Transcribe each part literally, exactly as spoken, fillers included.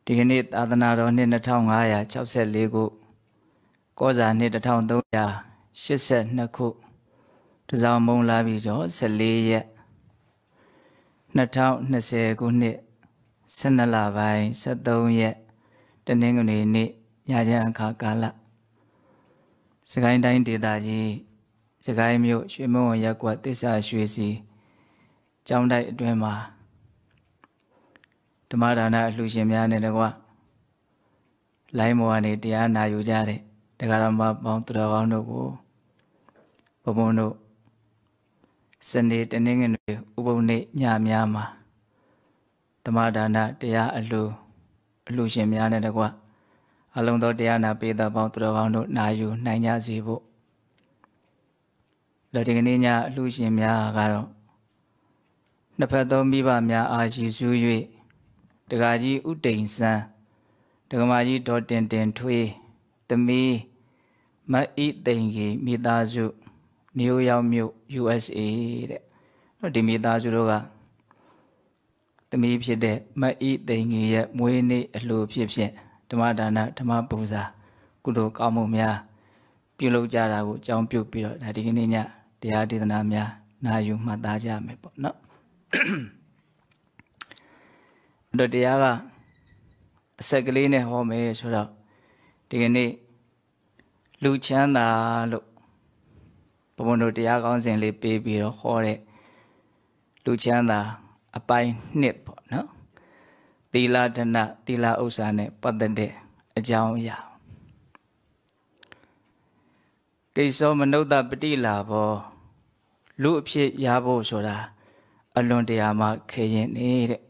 ဒီကနေ့သာသနာတော်နှစ်နှစ်ထောင်ငါးရာ၆ဆယ့်လေးခုကောဇာနှစ်တစ်ထောင်သုံးရာရှစ်ဆယ့်နှစ်ခုတစောင်းမုံလာပြီးတော့ဆယ့်လေးရက်နှစ်ထောင်နှစ်ဆယ်ခုနှစ်ဆယ်နှစ်လပိုင်းဆယ့်သုံးရက်တနင်္ဂနွေနေ့ညချမ်းအခါကာလစကိုင်းတိုင်းဒေသကြီးစကိုင်းမြို့ရွှေမုံဝရပ်ကွက်သစ္စာရွှေစီကျောင်းတိုက်အတွင်းမှာဓမ္မဒါနအလှူရှင်များနဲ့တကွလိုင်းမော်ကနေတရားနာယူကြတဲ့တရားတော်မှာပေါင်းသူတော်ကောင်းတို့ကိုဘုံဘုံတို့စနေတနင်္ဂနွေဥပုံနေ့ညများမှာဓမ္မဒါနတရားအလှူအလှူရှင်များနဲ့တကွအလုံးသောတရားနာပေးသောပေါင်းသူတော်ကောင်းတို့နာယူနိုင်ကြစေဖို့ဒါဒီကနေ့ညအလှူရှင်များကတော့နှစ်ဖက်သောမိဘများအာရှိစု၍တက္ကကြီးဥတိန်စံတက္ကမကြီးဒေါ်တင်တင်ထွေးသမီးမအိသိန်ကြီးမိသားစုနယူးယောက်မြို့ ယူအက်စ်အေ တဲ့တော့ဒီမိသားစုတို့ကသမီးဖြစ်တဲ့မအိသိန်ကြီးရဲ့မွေးနေ့အလှူဖြစ်ဖြင့်ဓမ္မဒါနဓမ္မပူဇာကုသိုလ်ကောင်းမှုများပြုလုပ်ကြတာကိုအကြောင်းပြုပြီးတော့ဒါဒီကနေ့ညတရားဒေသနာများနာယူမှတ်သားကြမယ်ပေါ့နော်တို့တရားကအစက်ကလေးနဲ့ဟောမယ်ဆိုတော့ဒီကနေ့လူချမ်းသာလို့ဘုံဘုံတို့တရားကောင်းစဉ်လေးပေးပြီးတော့ဟောတဲ့လူချမ်းသာအပိုင်းနှစ်ပေါ့နော်သီလဒနသီလဥစ္စာနဲ့ပတ်သက်တဲ့အကြောင်းအရာကိစ္စောမနုဿပတိလာဘောလူအဖြစ်ရဖို့ဆိုတာအလွန်တရာမှခဲရင်နေတဲ့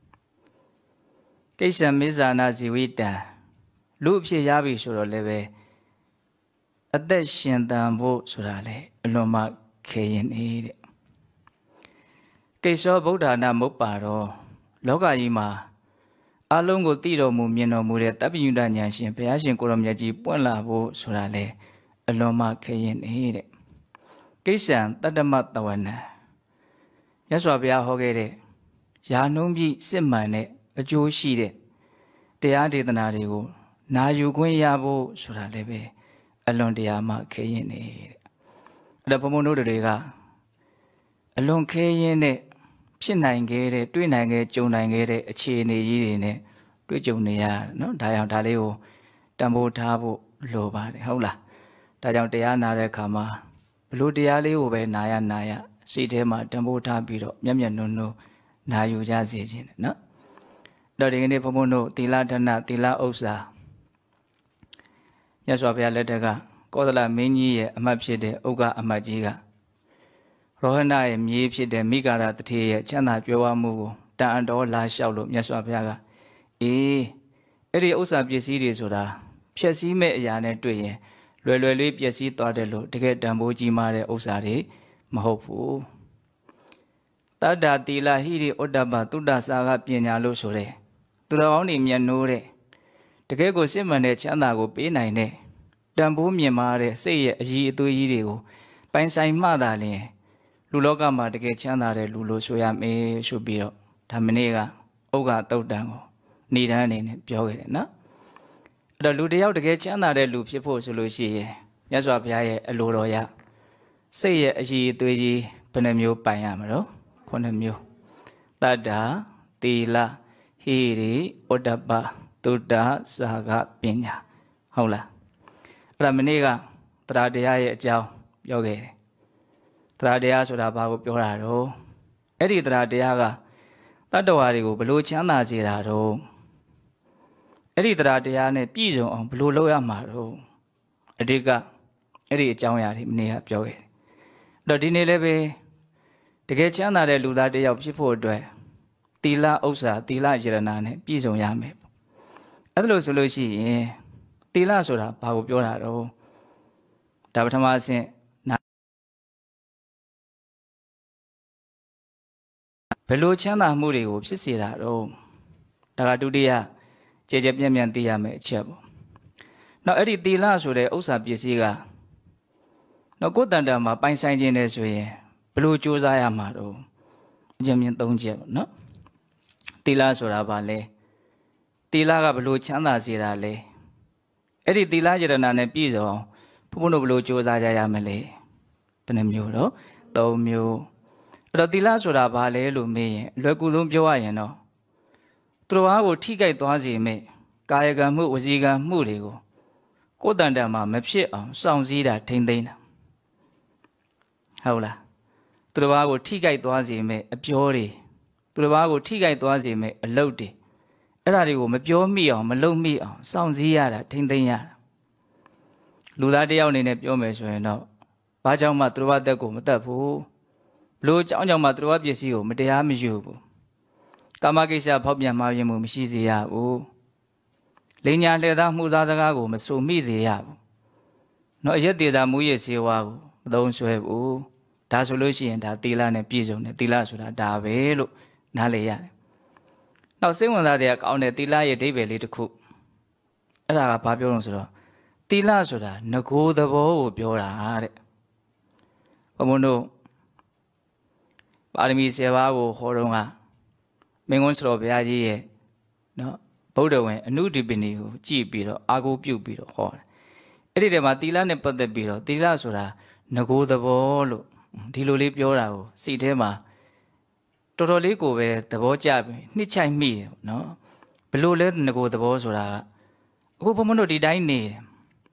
ကိစ္စမေဇာနာဇီဝိတံလူအဖြစ်ရပြီဆိုတော့လည်းပဲအသက်ရှင်သန်ဖို့ဆိုတာလေအလွန်မှခဲရင်နေတဲ့ကိစ္စောဗုဒ္ဓနာမုပ္ပါတော့လောကကြီးမှာအလုံးကိုသိတော်မူမြင်တော်မူတဲ့တပ္ပယုဒဉာဏ်ရှင်ဘုရားရှင်ကိုရောမြတ်ကြီးပွင့်လာဖို့ဆိုတာလေအလွန်မှခဲရင်နေတဲ့ကိစ္ဆံတတ္တမတဝနံမြတ်စွာဘုရားဟောခဲ့တဲ့ယာနှုံးပြီးစစ်မှန်တဲ့အကျိုးရှိတဲ့တရားဒေသနာတွေကိုနာယူခွင့်ရဖို့ဆိုတာလည်းပဲအလွန်တရာမှခဲရင်နေတဲ့အဲ့ဒါဘုံဘုံတို့တွေကအလွန်ခဲရင်တဲ့ဖြစ်နိုင်ခဲ့တဲ့တွေ့နိုင်ခဲ့ကြုံနိုင်ခဲ့တဲ့အခြေအနေကြီးတွေနဲ့တွေ့ကြုံနေရနော်ဒါကြောင့်ဒါလေးကိုတန်ဖိုးထားဖို့လိုပါတယ်ဟုတ်လားဒါကြောင့်တရားနာတဲ့အခါမှာဘလို့တရားလေးကိုပဲနာရနာရစိတ်ထဲမှာတန်ဖိုးထားပြီးတော့မျက်မျက်နှုံနှုံနာယူကြစေခြင်းနော်တော့ဒီကနေ့ဘုံဘုံတို့သီလဒနသီလဥစ္စာမြတ်စွာဘုရားလက်ထက်ကကောသလမင်းကြီးရဲ့အမတ်ဖြစ်တဲ့ဥက္ကအမတ်ကြီးကရောဟဏရဲ့မြေးဖြစ်တဲ့မိဂါရတထေရဲ့ချမ်းသာကြွယ်ဝမှုကိုတန်အံတော်လာလျှောက်လို့မြတ်စွာဘုရားကအေးအဲ့ဒီဥစ္စာပစ္စည်းတွေဆိုတာဖြည့်ဆည်းမဲ့အရာနဲ့တွေ့ရင်လွယ်လွယ်လေးပျက်စီးသွားတယ်လို့တကယ်တန်ဖိုးကြီးမားတဲ့ဥစ္စာတွေမဟုတ်ဘူးတတ္တတိလဟိရိဥဒ္ဒပသုတ္တစာကပညာလို့ဆိုတဲ့သူတော်ကောင်းတွေမျက်နှိုးတဲ့တကယ်ကိုစစ်မှန်တဲ့ချမ်းသာကိုပေးနိုင်တဲ့တန်ဖိုးမြင့်မားတဲ့စိတ်ရဲ့အည်အသွေးကြီးတွေကိုပိုင်ဆိုင်မှသာလျှင်လူလောကမှာတကယ်ချမ်းသာတဲ့လူလို့ဆိုရမယ်ဆိုပြီးတော့ဒါမနေ့ကဥက္ကတုတ်တန်ကိုဏိဒန်းအနေနဲ့ပြောခဲ့တယ်နော်အဲ့တော့လူတယောက်တကယ်ချမ်းသာတဲ့လူဖြစ်ဖို့ဆိုလို့ရှိရင်မြတ်စွာဘုရားရဲ့အလိုတော်ရစိတ်ရဲ့အည်အသွေးကြီးဘယ်နှမျိုးပိုင်ရမလို့ခုနှစ်မျိုးတတ္တာသီလဟိရိဩတ္တပသုတ္တစာကပညာဟုတ်လားအဲ့ဒါမနေ့ကတရားတရားရဲ့အကြောင်းပြောခဲ့တယ်တရားတရားဆိုတာဘာကိုပြောတာတော့အဲ့ဒီတရားတရားကတတ္တဝါတွေကိုဘလို့ချမ်းသာစေတာတော့အဲ့ဒီတရားတရားနဲ့ပြည့်စုံအောင်ဘလို့လုပ်ရမှာတော့အဓိကအဲ့ဒီအကြောင်းအရာတွေမနေ့ကပြောခဲ့တယ်အဲ့တော့ဒီနေ့လည်းပဲတကယ်ချမ်းသာတဲ့လူသားတစ်ယောက်ဖြစ်ဖို့အတွက်သီလဥစ္စာသီလယရဏနဲ့ပြည့်စုံရမယ်ပေါ့အဲ့ဒါလို့ဆိုလို့ရှိရင်သီလဆိုတာဘာကိုပြောတာတော့ဒါပထမအဆင့်ဘယ်လိုချမ်းသာမှုတွေကိုဖြစ်စေတာတော့ဒါကဒုတိယကြည်ကြပြန့်ပြန့်သိရမယ်အချက်ပေါ့နောက်အဲ့ဒီသီလဆိုတဲ့ဥစ္စာပစ္စည်းကနောက်ကိုယ်တန်တာမှာပိုင်ဆိုင်ခြင်းနဲ့ဆိုရင်ဘယ်လိုကြိုးစားရမှာတော့အကျဉ်းမြင့်သုံးချက်ပေါ့နော်သီလဆိုတာဘာလဲတီလာကဘလို့ချမ်းသာစေတာလဲအဲ့ဒီတီလာယတနာနဲ့ပြည့်စုံဘုန်းဘုန်းတို့ဘလို့ကြိုးစားကြရမလဲဘယ်နှမျိုးတော့သုံးမျိုးအဲ့တော့တီလာဆိုတာဘာလဲလို့မေးရင်အလွယ်ကူဆုံးပြောရရင်တော့သူတော်ဘာကိုထိကြိုက်သွားစေမဲ့ကာယကံမှုဝစီကံမှုတွေကိုကိုယ်တန်တန်မှာမဖြစ်အောင်စောင့်စည်းတာထိမ့်သိမ်းတာဟုတ်လားသူတော်ဘာကိုထိကြိုက်သွားစေမဲ့အပြောတွေသူတော်ဘာကိုထိကြိုက်သွားစေမဲ့အလုပ်တွေအဲ့ဒါတွေကိုမပြောမိအောင်မလုပ်မိအောင်စောင့်စည်းရတာထိမ့်သိမ်းရတာလူသားတယောက်အနေနဲ့ပြောမယ်ဆိုရင်တော့ဘာကြောင့်မှသူတော်ဘာတက်ကိုမတက်ဘူးဘလို့ကြောင့်ကြောင့်မှသူတော်ဘာပစ္စည်းကိုမတရားမယူဘူးကာမကိစ္စဖောက်ပြန်မှားရင်မှုမရှိစေရဘူးလိညာလှည့်သားမှုသားစကားကိုမဆိုမိစေရဘူးเนาะအရက်သေးတာမူရစေဝါကိုမသုံးဆွဲဘူးဒါဆိုလို့ရှိရင်ဒါသီလနဲ့ပြည့်စုံတယ်သီလဆိုတာဒါပဲလို့နားလည်ရတယ်နောက်စိတ်ဝင်စားတဲ့ကောင်းတဲ့သီလရဲ့အဓိပ္ပာယ်လေးတစ်ခုအဲ့ဒါကဘာပြောလို့ဆိုတော့သီလဆိုတာငကိုသဘောကိုပြောတာတဲ့ဘုံဘုံတို့ပါရမီဆယ်ပါးကိုဟောတော့ကမင်းကွန်းစတော်ဘုရားကြီးရဲ့နော်ဗုဒ္ဓဝင်အနုဒီပနီကိုကြည့်ပြီးတော့အာကိုပြုတ်ပြီးတော့ဟောတယ်အဲ့ဒီတည်းမှာသီလနဲ့ပတ်သက်ပြီးတော့သီလဆိုတာငကိုသဘောလို့ဒီလိုလေးပြောတာကိုစိတ်ထဲမှာတော်တော်လေးကိုပဲသဘောကျပြီးနှစ်ချိုက်မိတယ်နော်ဘလို့လဲငကိုသဘောဆိုတာကအခုဘုံဘုံတို့ဒီတိုင်းနေတယ်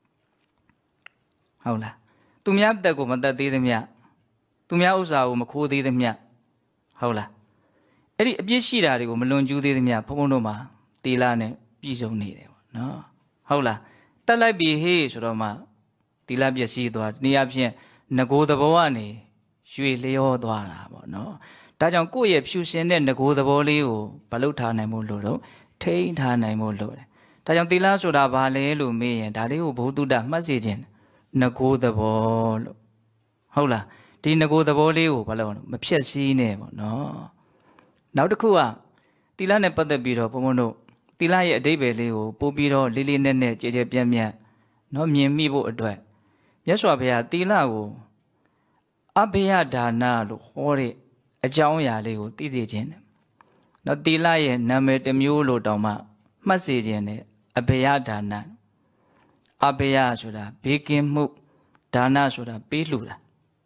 ဟုတ်လားသူများတက်ကိုမတက်သေးသမျှသူများဥစ္စာကိုမခိုးသေးသမျှဟုတ်လားအဲ့ဒီအပြစ်ရှိတာတွေကိုမလွန်ကျူးသေးသမျှဘုံဘုံတို့မှာသီလနဲ့ပြည့်စုံနေတယ်ပေါ့နော်ဟုတ်လားတက်လိုက်ပြီဟေးဆိုတော့မှသီလပျက်စီးသွားနေရာဖြင့်ငကိုသဘောကနေရွှေလျောသွားတာပေါ့နော်ဒါကြောင့်ကိုယ့်ရဲ့ဖြူစင်တဲ့ငကိုသဘောလေးကိုမလုပ်ထားနိုင်မို့လို့တော့ထိန်းထားနိုင်မို့လို့တယ်ဒါကြောင့်သီလဆိုတာဘာလဲလို့မေးရင်ဒါလေးကိုဘုသူတ္တမှတ်စေခြင်းငကိုသဘောလို့ဟုတ်လားဒီငကိုသဘောလေးကိုဘာလို့မဖြက်စီးနဲ့ပေါ့နော်နောက်တစ်ခုကသီလနဲ့ပတ်သက်ပြီးတော့ဘုံဘုံတို့သီလရဲ့အဓိပ္ပာယ်လေးကိုပို့ပြီးတော့လေးလေးနက်နက်ကြဲကြဲပြန့်ပြန့်နော်မြင်မိဖို့အတွက်မြတ်စွာဘုရားသီလကိုအဘယဒါနလို့ဟောတဲ့အကြောင်းအရာလေးကိုသိသိချင်းတယ်နော်သီလရဲ့နာမည်တစ်မျိုးလို့တောင်မှမှတ်စေခြင်းနဲ့အဘယဒါနအဘယဆိုတာဘေးကင်းမှုဒါနဆိုတာပေးလှူတာ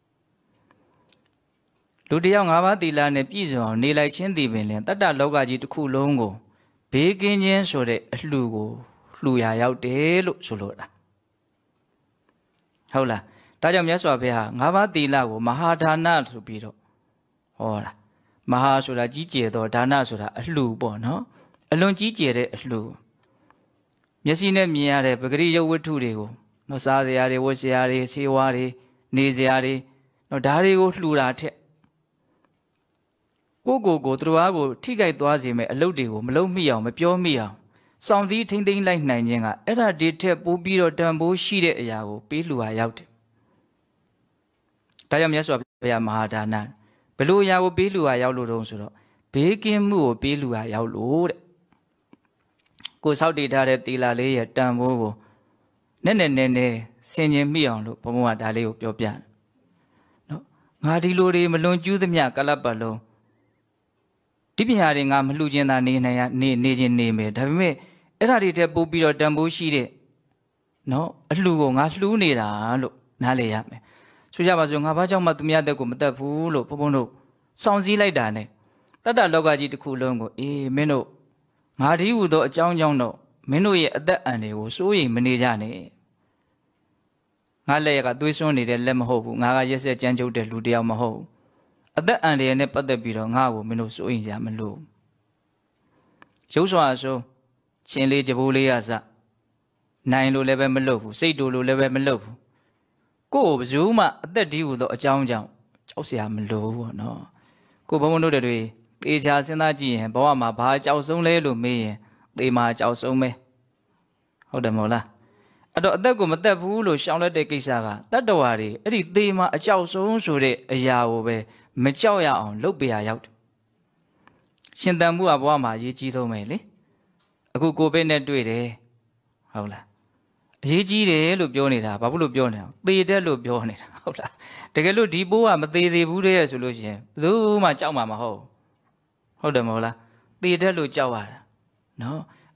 လူတယောက်ငါးပါးသီလနဲ့ပြည့်စုံအောင်နေလိုက်ချင်းသည်ပင်လင်တတ္တလောကကြီးတစ်ခုလုံးကိုဘေးကင်းခြင်းဆိုတဲ့အလှူကိုလှူရာရောက်တယ်လို့ဆိုလိုတာဟုတ်လားဒါကြောင့်မြတ်စွာဘုရားငါးပါးသီလကိုမဟာဒါနဆိုပြီးတော့ဟောတာမဟာဆိုတာကြီးကျယ်သောဒါနဆိုတာအလှူပေါ့နော်အလွန်ကြီးကျယ်တဲ့အလှူမျက်စိနဲ့မြင်ရတဲ့ပဂရိယဝတ္ထုတွေကိုနော်စားစရာတွေဝတ်စရာတွေဆေးဝါးတွေနေစရာတွေနော်ဒါတွေကိုလှူတာထက်ကိုကိုကိုသူတော်အားကိုထိကြိုက်သွားစေမဲ့အလုပ်တွေကိုမလုပ်မိအောင်မပြောမိအောင်စောင့်စည်းထိမ့်သိမ်းလိုက်နိုင်ခြင်းကအဲ့ဒါဒီထက်ပိုပြီးတော့တန်ဖိုးရှိတဲ့အရာကိုပေးလှူဟာရောက်တယ်။ဒါကြောင့်မြတ်စွာဘုရားမဟာဒါနဘယ်လိုအရာကိုပေးလှူဟာရောက်လို့တုံးဆိုတော့ဘေးကင်းမှုကိုပေးလှူဟာရောက်လို့တဲ့။ကိုစောက်တည်ထားတဲ့သီလလေးရဲ့တန်ဖိုးကိုနည်းနည်းနည်းနည်းဆင်ခြင်မိအောင်လို့ဘုံဘုံကဒါလေးကိုပြောပြတယ်။နော်ငါဒီလိုတွေမလွန်ကျူးသမျှကလပ်ပတ်လုံးဒီပညာတွေငါမလှူခြင်းသာနေနိုင်ရနေနေခြင်းနေမယ်ဒါပေမဲ့အဲ့ဒါတွေတက်ပို့ပြီးတော့တန်ဖိုးရှိတဲ့နော်အလှူကိုငါလှူနေတာလို့နားလည်ရမယ်ဆိုကြပါစို့ငါဘာကြောင့်မှသူများတက်ကိုမတက်ဘူးလို့ဘုံဘုံတို့စောင့်စည်းလိုက်တာ ਨੇ တတ္တလောကကြီးတစ်ခုလုံးကိုအေးမင်းတို့ငါဒီဟုသောအကြောင်းကြောင့်တော့မင်းတို့ရဲ့အသက်အန္တရာယ်ကိုစိုးရိမ်မနေကြနဲ့ငါလက်ရကသွေးစွန်းနေတဲ့လက်မဟုတ်ဘူးငါကရက်ဆက်ကြမ်းကြုတ်တဲ့လူတယောက်မဟုတ်ဘူးအသက်အန္တရာယ်နဲ့ပတ်သက်ပြီးတော့ငါ့ကိုမင်းတို့စိုးရင်ကြမလို့ရုပ်စွာအဆုံးရှင်လေးကြဘိုးလေးရစနိုင်လို့လည်းပဲမလုပ်ဘူးစိတ်တူလို့လည်းပဲမလုပ်ဘူးကိုယ်ဘယ်သူမှအသက်ဒီဟုသောအကြောင်းကြောင့်ကြောက်เสียမလို့ပေါ့နော်ကိုဘုံဘုံတို့တွေတေချာစဉ်းစားကြည့်ရင်ဘဝမှာဘာကြောက်ဆုံးလဲလို့မေးရင်သေမှာကြောက်ဆုံးပဲဟုတ်တယ်မဟုတ်လားအဲ့တော့အသက်ကိုမသက်ဘူးလို့ရှောင်လက်တဲ့ကိစ္စကတတ္တဝါတွေအဲ့ဒီသေမှာအကြောက်ဆုံးဆိုတဲ့အရာကိုပဲမကြောက်ရအောင်လုပ်ပြရရောက်တယ်ရှင်တန်မှုကဘဝမှာအရေးကြီးဆုံးပဲလေအခုကိုဗစ်နဲ့တွေ့တယ်ဟုတ်လားအရေးကြီးတယ်လို့ပြောနေတာဘာဖြစ်လို့ပြောနေတာသေတယ်လို့ပြောနေတာဟုတ်လားတကယ်လို့ဒီပိုးကမသေးသေးဘူးတဲ့ဆိုလို့ရှိရင်ဘယ်သူမှကြောက်မှာမဟုတ်ဟုတ်တယ်မဟုတ်လားသေတယ်လို့ကြောက်ရတာနော်အဲ့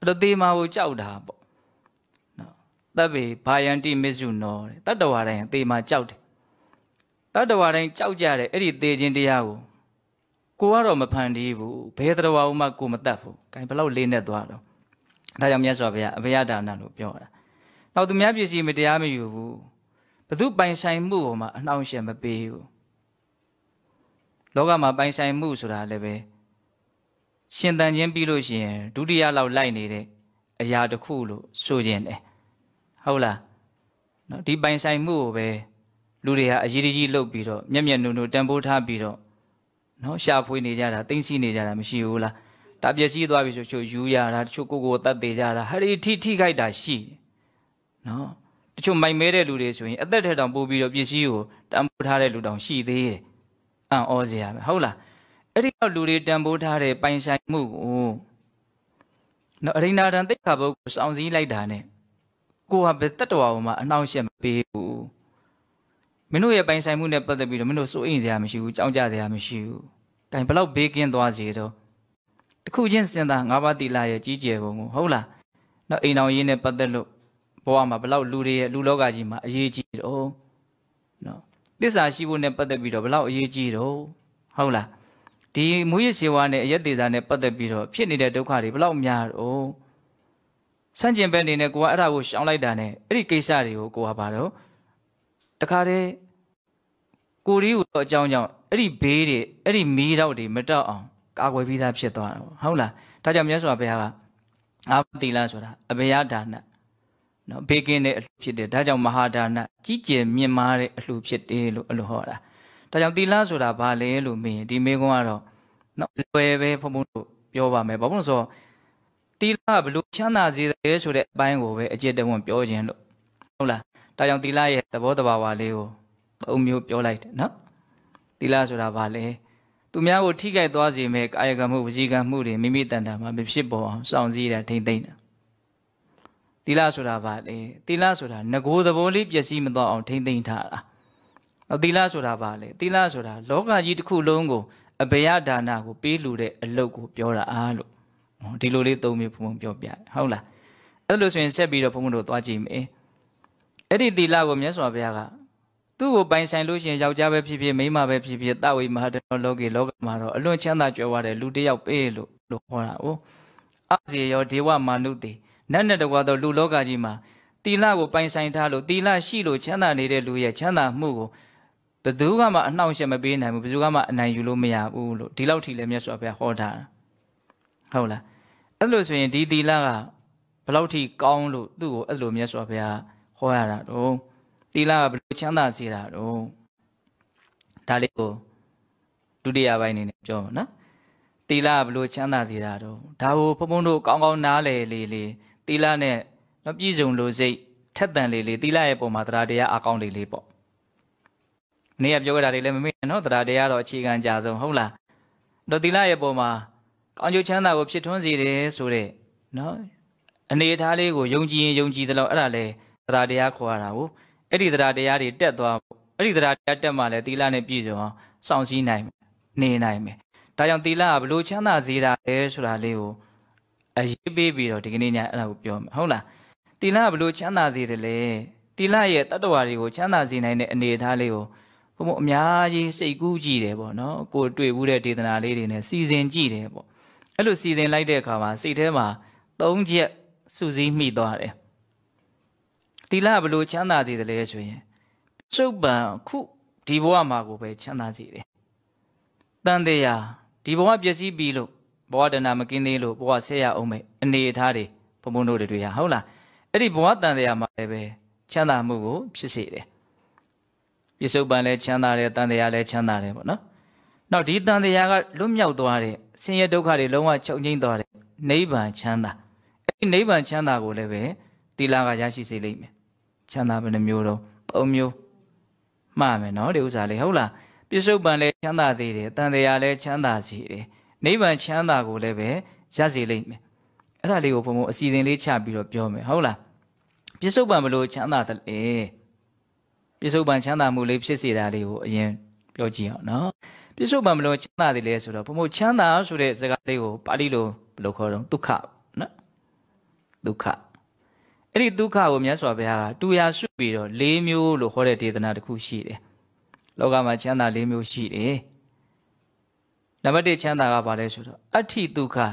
တော့တေမာကိုကြောက်တာပေါ့နော်တပ်ပေဘာယန္တိမစ္စုနောတဲ့တတ္တဝါတိုင်းတေမာကြောက်တယ်တတ္တဝါတိုင်းကြောက်ကြတယ်အဲ့ဒီသေခြင်းတရားကိုကိုကတော့မဖန်တီးဘူးဘယ်တတဝါမှကိုမတတ်ဘူးဂိုင်းဘလောက်လေးနဲ့သွားတော့ဒါကြောင့်မြတ်စွာဘုရားအဘယဒါနလို့ပြောတာနောက်သူများပစ္စည်းမတရားမယူဘူးဘသူပိုင်ဆိုင်မှုကိုမှအနှောင့်အယှက်မပေးဘူးလောကမှာပိုင်ဆိုင်မှုဆိုတာလည်းပဲရှင်သန်ခြင်းပြီးလို့ရှိရင်ဒုတိယလောက်လိုက်နေတဲ့အရာတစ်ခုလို့ဆိုခြင်းတယ်ဟုတ်လားနော်ဒီပိုင်ဆိုင်မှုကိုပဲလူတွေဟာအရေးကြီးလှုပ်ပြီးတော့မျက်မျက်နှုံနှုံတန်ဖိုးထားပြီးတော့နော်ရှာဖွေနေကြတာသိမ့်စီနေကြတာမရှိဘူးလားဒါပျက်စီးသွားပြီဆိုချို့ယူရတာတချို့ကိုကိုတတ်သေးကြတာဟာဒီထိထိခိုက်တာရှိနော်တချို့မိုက်မဲတဲ့လူတွေဆိုရင်အသက်ထဲတောင်ပို့ပြီးတော့ပစ္စည်းကိုတန်ဖိုးထားတဲ့လူတောင်ရှိသေးတယ်အံ့ဩစရာပဲဟုတ်လားအဲ့ဒီတော့လူတွေတန်ဖိုးထားတဲ့ပိုင်ဆိုင်မှုကိုနော်အရိဏာဒံသိက္ခာပုဒ်ကိုစောင့်စည်းလိုက်တာနဲ့ကိုဟာဘယ်တတ္တဝါမှအနှောင့်အယှက်မပေးဘူးမင်းတို့ရဲ့ပိုင်ဆိုင်မှုနဲ့ပတ်သက်ပြီးတော့မင်းတို့စိုးရိမ်စရာမရှိဘူးကြောက်ကြစရာမရှိဘူး။ဒါဘယ်လောက်ဘေးကင်းသွားစေတော့တခုချင်းစဉ်းစားငါးပါးသီလရဲ့ကြီးကျယ်ပုံကိုဟုတ်လား။နောက်အိမ်တော်ရေးနဲ့ပတ်သက်လို့ဘဝမှာဘယ်လောက်လူတွေရဲ့လူလောကကြီးမှာအရေးကြီးတော့နော်သစ္စာရှိဖို့နဲ့ပတ်သက်ပြီးတော့ဘယ်လောက်အရေးကြီးတော့ဟုတ်လား။ဒီမူရစ်စေဝါနဲ့အယက်သေးစာနဲ့ပတ်သက်ပြီးတော့ဖြစ်နေတဲ့ဒုက္ခတွေဘယ်လောက်များတော့ဆန့်ကျင်ဘက်နေနဲ့ကိုကအဲ့ဒါကိုရှောင်လိုက်တာနဲ့အဲ့ဒီကိစ္စတွေကိုကိုကပါတော့တခါတည်းကိုရီးကိုအကြောင်းကြောင့်အဲ့ဒီဘေးတွေအဲ့ဒီမီးတော့တွေမတောက်အောင်ကာကွယ်ပြီးသားဖြစ်သွားတာဟုတ်လားဒါကြောင့်မြတ်စွာဘုရားကအာသီလဆိုတာအဘယဒါနနော်ဘေးကင်းတဲ့အလှဖြစ်တယ်ဒါကြောင့်မဟာဒါနကြီးကျယ်မြင့်မားတဲ့အလှဖြစ်တယ်လို့အဲ့လိုဟောတာဒါကြောင့်သီလဆိုတာဘာလဲလို့မေးရင်ဒီမေးခွန်းကတော့နော်လွယ်ပဲဘုံဘုံတို့ပြောပါမယ်ဘာလို့ဆိုသီလဘလို့ချမ်းသာစေတယ်ဆိုတဲ့အပိုင်းကိုပဲအကျင့်တဝံပြောခြင်းလို့ဟုတ်လားဒါကြောင့်သီလရဲ့သဘောတဘာဝလေးကိုသုံးမျိုးပြောလိုက်တယ်နော်သီလဆိုတာဘာလဲသူများကိုထိခိုက်သွားစေမဲ့ကာယကံမှုဝစီကံမှုတွေမိမိတန်တာမှာမဖြစ်ပေါ်အောင်စောင့်စည်းတာထိမ့်သိမ့်တာသီလဆိုတာဘာလဲသီလဆိုတာငကိုသဘောလေးပျက်စီးမသွားအောင်ထိမ့်သိမ့်ထားတာနောက်သီလဆိုတာဘာလဲသီလဆိုတာလောကကြီးတစ်ခုလုံးကိုအဘယဒါနကိုပေးလူတဲ့အလုပ်ကိုပြောတာအားလို့ဒီလိုလေးသုံးမျိုးဘုံဘုံပြောပြတယ်ဟုတ်လားအဲ့လိုဆိုရင်ဆက်ပြီးတော့ဘုံဘုံတို့သွားကြည့်မယ်အဲ့ဒီသီလကိုမြတ်စွာဘုရားကသူ့ကိုပိုင်ဆိုင်လို့ရှိရင်ယောက်ျားပဲဖြစ်ဖြစ်မိန်းမပဲဖြစ်ဖြစ်တဝိမဟာတလောကေလောကမှာတော့အလွန်ချမ်းသာကြွယ်ဝတဲ့လူတစ်ယောက်ပေးလို့လို့ဟောတာ哦အစီရောဒေဝမာနုတေနတ်နဲ့တကွာတော့လူလောကကြီးမှာသီလကိုပိုင်ဆိုင်ထားလို့သီလရှိလို့ချမ်းသာနေတဲ့လူရဲ့ချမ်းသာမှုကိုဘယ်သူကမှအနှောင့်အယှက်မပေးနိုင်ဘူးဘယ်သူကမှအနိုင်ယူလို့မရဘူးလို့ဒီလောက်ထိလည်းမြတ်စွာဘုရားဟောတာဟုတ်လားအဲ့လိုဆိုရင်ဒီသီလကဘယ်လောက်ထိကောင်းလို့သူ့ကိုအဲ့လိုမြတ်စွာဘုရားဟောရတာတော့သီလကဘယ်လိုချမ်းသာစေတာတော့ဒါလေးကိုဒုတိယပိုင်းအနေနဲ့ပြောမှာနော်သီလကဘယ်လိုချမ်းသာစေတာတော့ဒါကိုဘုံဘုံတို့ကောင်းကောင်းနားလည်လေလေသီလနဲ့နော်ပြည့်စုံလို့စိတ်ထက်သန်လေလေသီလရဲ့ပုံမှာတရားတရားအကောင်းလေးလေးပေါ့နေ့ကပြောကြတာတွေလည်းမမေ့နော်တရားတရားတော့အခြေခံကြဆုံးဟုတ်လားတော့သီလရဲ့ပုံမှာကောင်းကျိုးချမ်းသာကိုဖြစ်ထွန်းစေတယ်ဆိုတဲ့နော်အနေအထားလေးကိုယုံကြည်ရင်ယုံကြည်တယ်လို့အဲ့ဒါလေတရားတရားခေါ်ရတာကိုအဲ့ဒီတရားတရားတွေတက်သွားအဲ့ဒီတရားတရားတက်မှလည်းသီလနဲ့ပြည့်စုံအောင်စောင့်စည်းနိုင်နေနိုင်မယ်ဒါကြောင့်သီလကဘလို့ချမ်းသာစေတာလဲဆိုတာလေးကိုအရေးပေးပြီးတော့ဒီကနေ့ညအဲ့ဒါကိုပြောမယ်ဟုတ်လားသီလကဘလို့ချမ်းသာစေတယ်လဲသီလရဲ့တတ္တဝါတွေကိုချမ်းသာစေနိုင်တဲ့အနေအထားလေးကိုဘုံဘုံအများကြီးစိတ်ကူးကြည့်တယ်ပေါ့နော်ကိုတွေ့ဘူးတဲ့ဒေသနာလေးတွေနဲ့စီစဉ်ကြည့်တယ်ပေါ့အဲ့လိုစီစဉ်လိုက်တဲ့အခါမှာစိတ်ထဲမှာသုံးချက်စုစည်းမိသွားတယ်သီလဘလို့ချမ်းသာစေတယ်လဲဆိုရင်စုပ်ပံခုဒီဘဝမှာကိုပဲချမ်းသာစေတယ်တန်တရားဒီဘဝပျက်စီးပြီးလို့ဘဝတဏမကင်းသေးလို့ဘဝဆက်ရအောင်မယ်အနေအထားတွေဘုံဘုံတို့တွေရဟုတ်လားအဲ့ဒီဘဝတန်တရားမှာလည်းပဲချမ်းသာမှုကိုဖြစ်စေတယ်ပြစ္ဆုတ်ပံလည်းချမ်းသာတယ်တန်တရားလည်းချမ်းသာတယ်ပေါ့နော်နောက်ဒီတန်တရားကလွတ်မြောက်သွားတဲ့ဆင်းရဲဒုက္ခတွေလုံးဝချုပ်ငြိမ်းသွားတဲ့နိဗ္ဗာန်ချမ်းသာအဲ့ဒီနိဗ္ဗာန်ချမ်းသာကိုလည်းပဲသီလကရရှိစေလိမ့်မယ်ချမ်းသာဘယ်နှမျိုးတော့သုံးမျိုးမှားမယ်နော်ဒီဥစ္စာလေးဟုတ်လားပြစ္ဆုတ်ပံလည်းချမ်းသာသေးတယ်တန်တရားလည်းချမ်းသာစေတယ်နိဗ္ဗာန်ချမ်းသာကိုလည်းပဲရစေလိမ့်မယ်အဲ့ဒါလေးကိုဘုံဘုံအစီအစဉ်လေးချပြီးတော့ပြောမယ်ဟုတ်လားပြစ္ဆုတ်ပံဘလို့ချမ်းသာတယ်လေပြစ္ဆုတ်ပံချမ်းသာမှုလေးဖြစ်စေတာလေးကိုအရင်ပြောကြည့်အောင်နော်ပြစ္ဆုတ်ပံဘလို့ချမ်းသာတယ်လေဆိုတော့ဘုံဘုံချမ်းသာဆိုတဲ့စကားလေးကိုပါဠိလိုဘယ်လိုခေါ်တော့ဒုက္ခနော်ဒုက္ခအဲ့ဒီဒုက္ခကိုမြတ်စွာဘုရားကတူရာစုပြီးတော့၄မျိုးလို့ဟောတဲ့ဒေသနာတစ်ခုရှိတယ်လောကမှာချမ်းသာ၄မျိုးရှိတယ်နံပါတ်၁ချမ်းသာကဘာလဲဆိုတော့အဋ္ဌိဒုက္ခ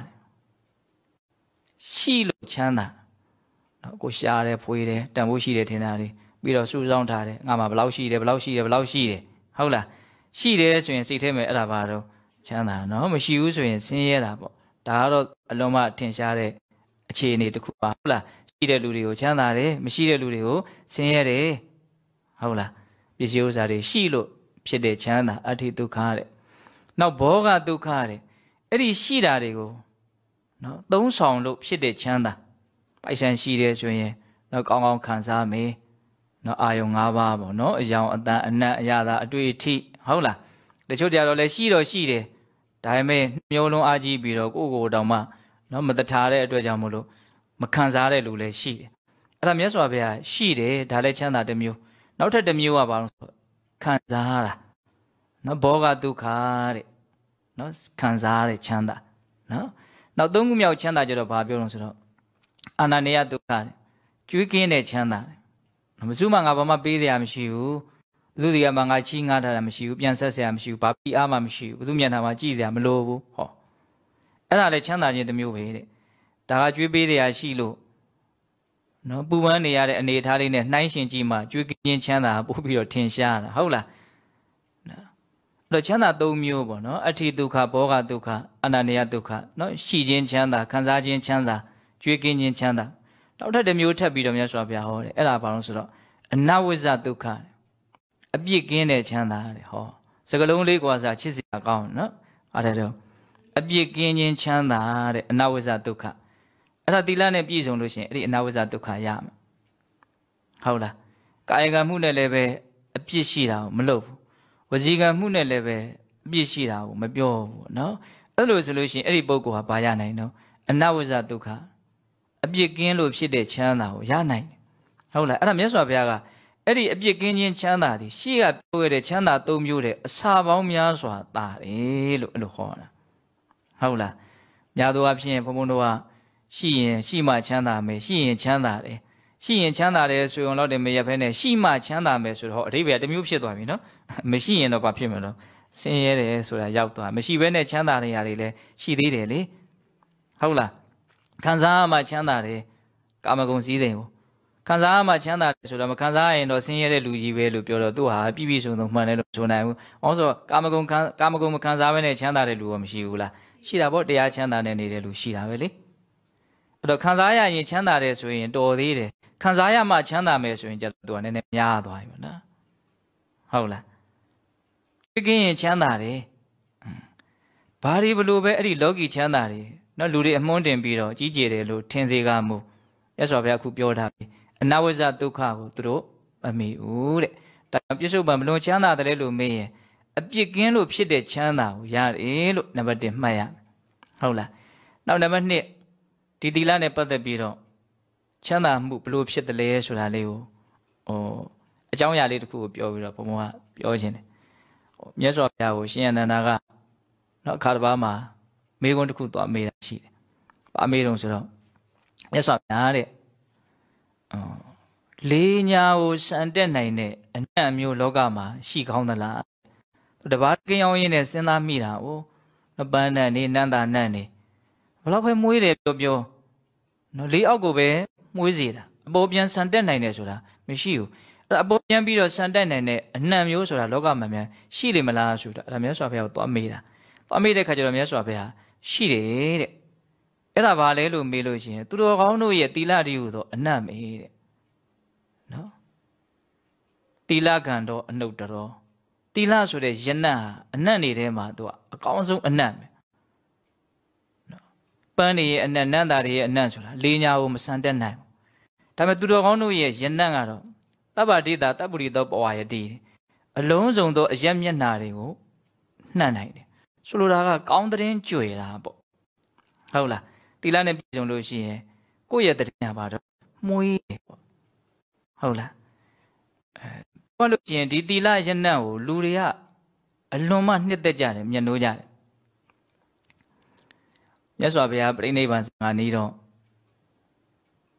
ရှိလို့ချမ်းသာနော်ကိုရှားတယ်ဖွေးတယ်တန်ဖိုးရှိတယ်ထင်တာလေပြီးတော့စုဆောင်းထားတယ်ငါမှဘယ်လောက်ရှိတယ်ဘယ်လောက်ရှိတယ်ဘယ်လောက်ရှိတယ်ဟုတ်လားရှိတယ်ဆိုရင်စိတ်ထဲမှာအဲ့ဒါပါတော့ချမ်းသာနော်မရှိဘူးဆိုရင်ဆင်းရဲတာပေါ့ဒါကတော့အလုံးမထင်ရှားတဲ့အခြေအနေတစ်ခုပါဟုတ်လားရှိတဲ့လူတွေကိုချမ်းသာတယ်မရှိတဲ့လူတွေကိုဆင်းရဲတယ်ဟုတ်လားပစ္စည်းဥစ္စာတွေရှိလို့ဖြစ်တဲ့ချမ်းသာအဋ္ဌိဒုက္ခတဲ့နောက်ဘောဂဒုက္ခတဲ့အဲ့ဒီရှိတာတွေကိုနော်သုံးဆောင်လို့ဖြစ်တဲ့ချမ်းသာပိုက်ဆံရှိတယ်ဆိုရင်နော်ကောင်းကောင်းခံစားမယ်နော်အာယုံ၅ပါးပေါ့နော်အယောင်အတန်အနတ်အရသာအတွေ့အထိဟုတ်လားတချို့ကြတော့လည်းရှိတော့ရှိတယ်ဒါပေမဲ့မျိုးလုံးအားကြီးပြီးတော့ကိုယ့်ကိုယ်တောင်မှနော်မတထားတဲ့အတွက်ကြောင့်မလို့မခံစားတဲ့လူလည်းရှိတယ်အဲ့ဒါမြတ်စွာဘုရားရှိတယ်ဒါလည်းချမ်းသာတစ်မျိုးနောက်ထပ်တစ်မျိုးကဘာလို့ဆိုခံစားတာနော်ဘောဂဒုက္ခတဲ့နော်ခံစားတဲ့ချမ်းသာနော်နောက်သုံးခုမြောက်ချမ်းသာကြတော့ဘာပြောလို့ဆိုတော့အာနန္ဒယဒုက္ခတဲ့ကျွေးကင်းတဲ့ချမ်းသာတယ်မစုမငါဘာမှပေးရမရှိဘူးဘုသူဒီကမှငါချီးငားထားတာမရှိဘူးပြန်ဆက်ဆရာမရှိဘူးဘာပြီးအားမှမရှိဘူးဘုသူမျက်နှာမှာကြည့်စရာမလိုဘူးဟောအဲ့ဒါလည်းချမ်းသာခြင်းတစ်မျိုးပဲတဲ့ဒါကကျွေးပေးတရားရှိလို့နော်ပူပန်းနေရတဲ့အနေအထားလေးနဲ့နှိုင်းရှင်ကြည့်မှကျွေးကင်းချမ်းသာပို့ပြီးတော့ထင်ရှားတာဟုတ်လားနော်အဲ့တော့ချမ်းသာ၃မျိုးပေါ့နော်အဋ္ဌိဒုက္ခဘောဂဒုက္ခအနန္တယဒုက္ခနော်ရှိခြင်းချမ်းသာခံစားခြင်းချမ်းသာကျွေးကင်းခြင်းချမ်းသာနောက်ထပ်တစ်မျိုးထပ်ပြီးတော့မြတ်စွာဘုရားဟောတယ်အဲ့ဒါဘာလို့ဆိုတော့အနဝိဇ္ဇဒုက္ခအပြစ်ကင်းတဲ့ချမ်းသာတဲ့ဟောစကလုံးလေးกว่าစားချစ်စရာကောင်းနော်အဲ့ဒါတော့အပြစ်ကင်းခြင်းချမ်းသာတဲ့အနဝိဇ္ဇဒုက္ခအဲ့ဒါသီလနဲ့ပြည့်စုံလို့ရှိရင်အဲ့ဒီအနဝိဇ္ဇဒုက္ခရမယ်ဟုတ်လားကာယကံမှုနဲ့လည်းပဲအပြစ်ရှိတာကိုမလုပ်ဘူးဝစီကံမှုနဲ့လည်းပဲအပြစ်ရှိတာကိုမပြောဘူးနော်အဲ့လိုဆိုလို့ရှိရင်အဲ့ဒီပုဂ္ဂိုလ်ဟာဘာရနိုင်တော့အနဝိဇ္ဇဒုက္ခအပြစ်ကင်းလို့ဖြစ်တဲ့ချမ်းသာကိုရနိုင်တယ်ဟုတ်လားအဲ့ဒါမြတ်စွာဘုရားကအဲ့ဒီအပြစ်ကင်းခြင်းချမ်းသာသည်ရှေ့ကပြောခဲ့တဲ့ချမ်းသာ၃မျိုးတဲ့အစာပေါင်းများစွာတာတယ်လို့အဲ့လိုဟောတာဟုတ်လားများသောအားဖြင့်ဘုံဘုံတို့ကရှိရင်ရှိမှချမ်းသာမယ်ရှိရင်ချမ်းသာတယ်ရှိရင်ချမ်းသာတယ်ဆိုရင်တော့တည်းမရဖဲနဲ့ရှိမှချမ်းသာမယ်ဆိုတော့အဓိပ္ပာယ်တစ်မျိုးဖြစ်သွားပြီနော်မရှိရင်တော့ဘာဖြစ်မလို့ဆင်းရဲတယ်ဆိုတာရောက်သွားမရှိဘဲနဲ့ချမ်းသာနေရတွေလည်းရှိသေးတယ်လေဟုတ်လားခံစားမှချမ်းသာတယ်ကာမဂုဏ်စည်းစိမ်ကိုခံစားမှချမ်းသာတယ်ဆိုတော့မခံစားရင်တော့ဆင်းရဲတဲ့လူကြီးပဲလို့ပြောတော့သူဟာပြည့်ပြည့်စုံစုံမှန်တယ်လို့ဆိုနိုင်ဘူး။အောင်ဆိုကာမဂုဏ်ခံကာမဂုဏ်မခံစားဘဲနဲ့ချမ်းသာတဲ့လူကမရှိဘူးလား။ရှိတာပေါ့တရားချမ်းသာနဲ့နေတဲ့လူရှိတာပဲလေ။အဲ့တော့ခံစားရရင်ချမ်းသာတယ်ဆိုရင်တော်သေးတယ်။ခံစားရမှချမ်းသာမယ်ဆိုရင်ကျတော့နည်းနည်းများသွားပြီနော်။ဟုတ်လား။ပြင်းရင်ချမ်းသာတယ်။ဘာဒီဘလို့ပဲအဲ့ဒီလောကီချမ်းသာတယ်နော်လူတွေအမွှန်းတင်ပြီးတော့ကြီးကျယ်တယ်လို့ထင်စေကမှုရသော်ဘုရားအခုပြောထားပြီအနဝိဇ္ဇဒုက္ခကိုသူတို့မမီဘူးတဲ့ဒါကြောင့်ပြစ္ဆုတ်ပံဘလို့ချမ်းသာတယ်လို့မေးရင်အပြစ်ကင်းလို့ဖြစ်တဲ့ချမ်းသာကိုရတယ်လို့နံပါတ်၁မှတ်ရမယ်ဟုတ်လားနောက်နံပါတ်၂ဒီသီလနဲ့ပတ်သက်ပြီးတော့ချမ်းသာမှုဘလို့ဖြစ်တယ်လဲဆိုတာလေးကိုဟိုအကြောင်းအရာလေးတစ်ခုကိုပြောပြီးတော့ဘုံဘုံကပြောခြင်းတယ်ဟိုမြတ်စွာဘုရားကိုရှင်အနန္ဒာကနော်အခါတစ်ပါးမှာမေးခွန်းတစ်ခုသွားမေးတာရှိတယ်။ဘာမေးတော့ဆိုတော့မြတ်စွာဘုရားတဲ့အော်လေးညာကိုစံတက်နိုင်တဲ့အနတ်မျိုးလောကမှာရှိကောင်းသလား။တပါးကင်းအောင်ရင်းနဲ့စဉ်းစားမိတာ哦။ပန်းနဲ့နေနန္တာနတ်နေဘလောက်ပဲမွေးတယ်ပြောပြောနော်လေးအောက်ကိုပဲမွေးစေတာအပေါ်ပြန်စံတက်နိုင်တယ်ဆိုတာမရှိဘူး။အဲ့အပေါ်ပြန်ပြီးတော့စံတက်နိုင်တဲ့အနတ်မျိုးဆိုတာလောကမှာများရှိလိမ့်မလားဆိုတာအဲ့ဒါမြတ်စွာဘုရားကိုသွားမေးတာ။သွားမေးတဲ့ခါကျတော့မြတ်စွာဘုရားရှိတယ်တဲ့အဲ့ဒါဘာလဲလို့မေးလို့ရှိရင်သူတော်ကောင်းတို့ရဲ့သီလတည်းဟူသောအနတ်မေးတဲ့နော်သီလကံတော့အနုတ္တရောသီလဆိုတဲ့ယနတ်ဟာအနတ်နေထဲမှာသူကအကောင်းဆုံးအနတ်ပဲနော်ပန်းနေရဲ့အနတ်နန္တာတွေရဲ့အနတ်ဆိုတာလေးညာကိုမဆန်တက်နိုင်ဘူးဒါပေမဲ့သူတော်ကောင်းတို့ရဲ့ယနတ်ကတော့တပ္ပတိတာတပ္ပုရိသောပဝါယတိအလုံးစုံသောအရက်မျက်နာတွေကိုနှံ့နိုင်တယ်ဆိုလိုတာကကောင်းတဲ့င်းကြွယ်တာပေါ့ဟုတ်လားသီလနဲ့ပြည့်စုံလို့ရှိရင်ကိုယ့်ရဲ့တည်းပါတော့မွေးတယ်ပေါ့ဟုတ်လားအဲဘာလို့ကျင်ဒီသီလရနတ်ကိုလူတွေကအလွန်မှနှစ်သက်ကြတယ်မျက်နှိုးကြတယ်မြတ်စွာဘုရားပြိဋိနိဗ္ဗာန်ငါနီးတော့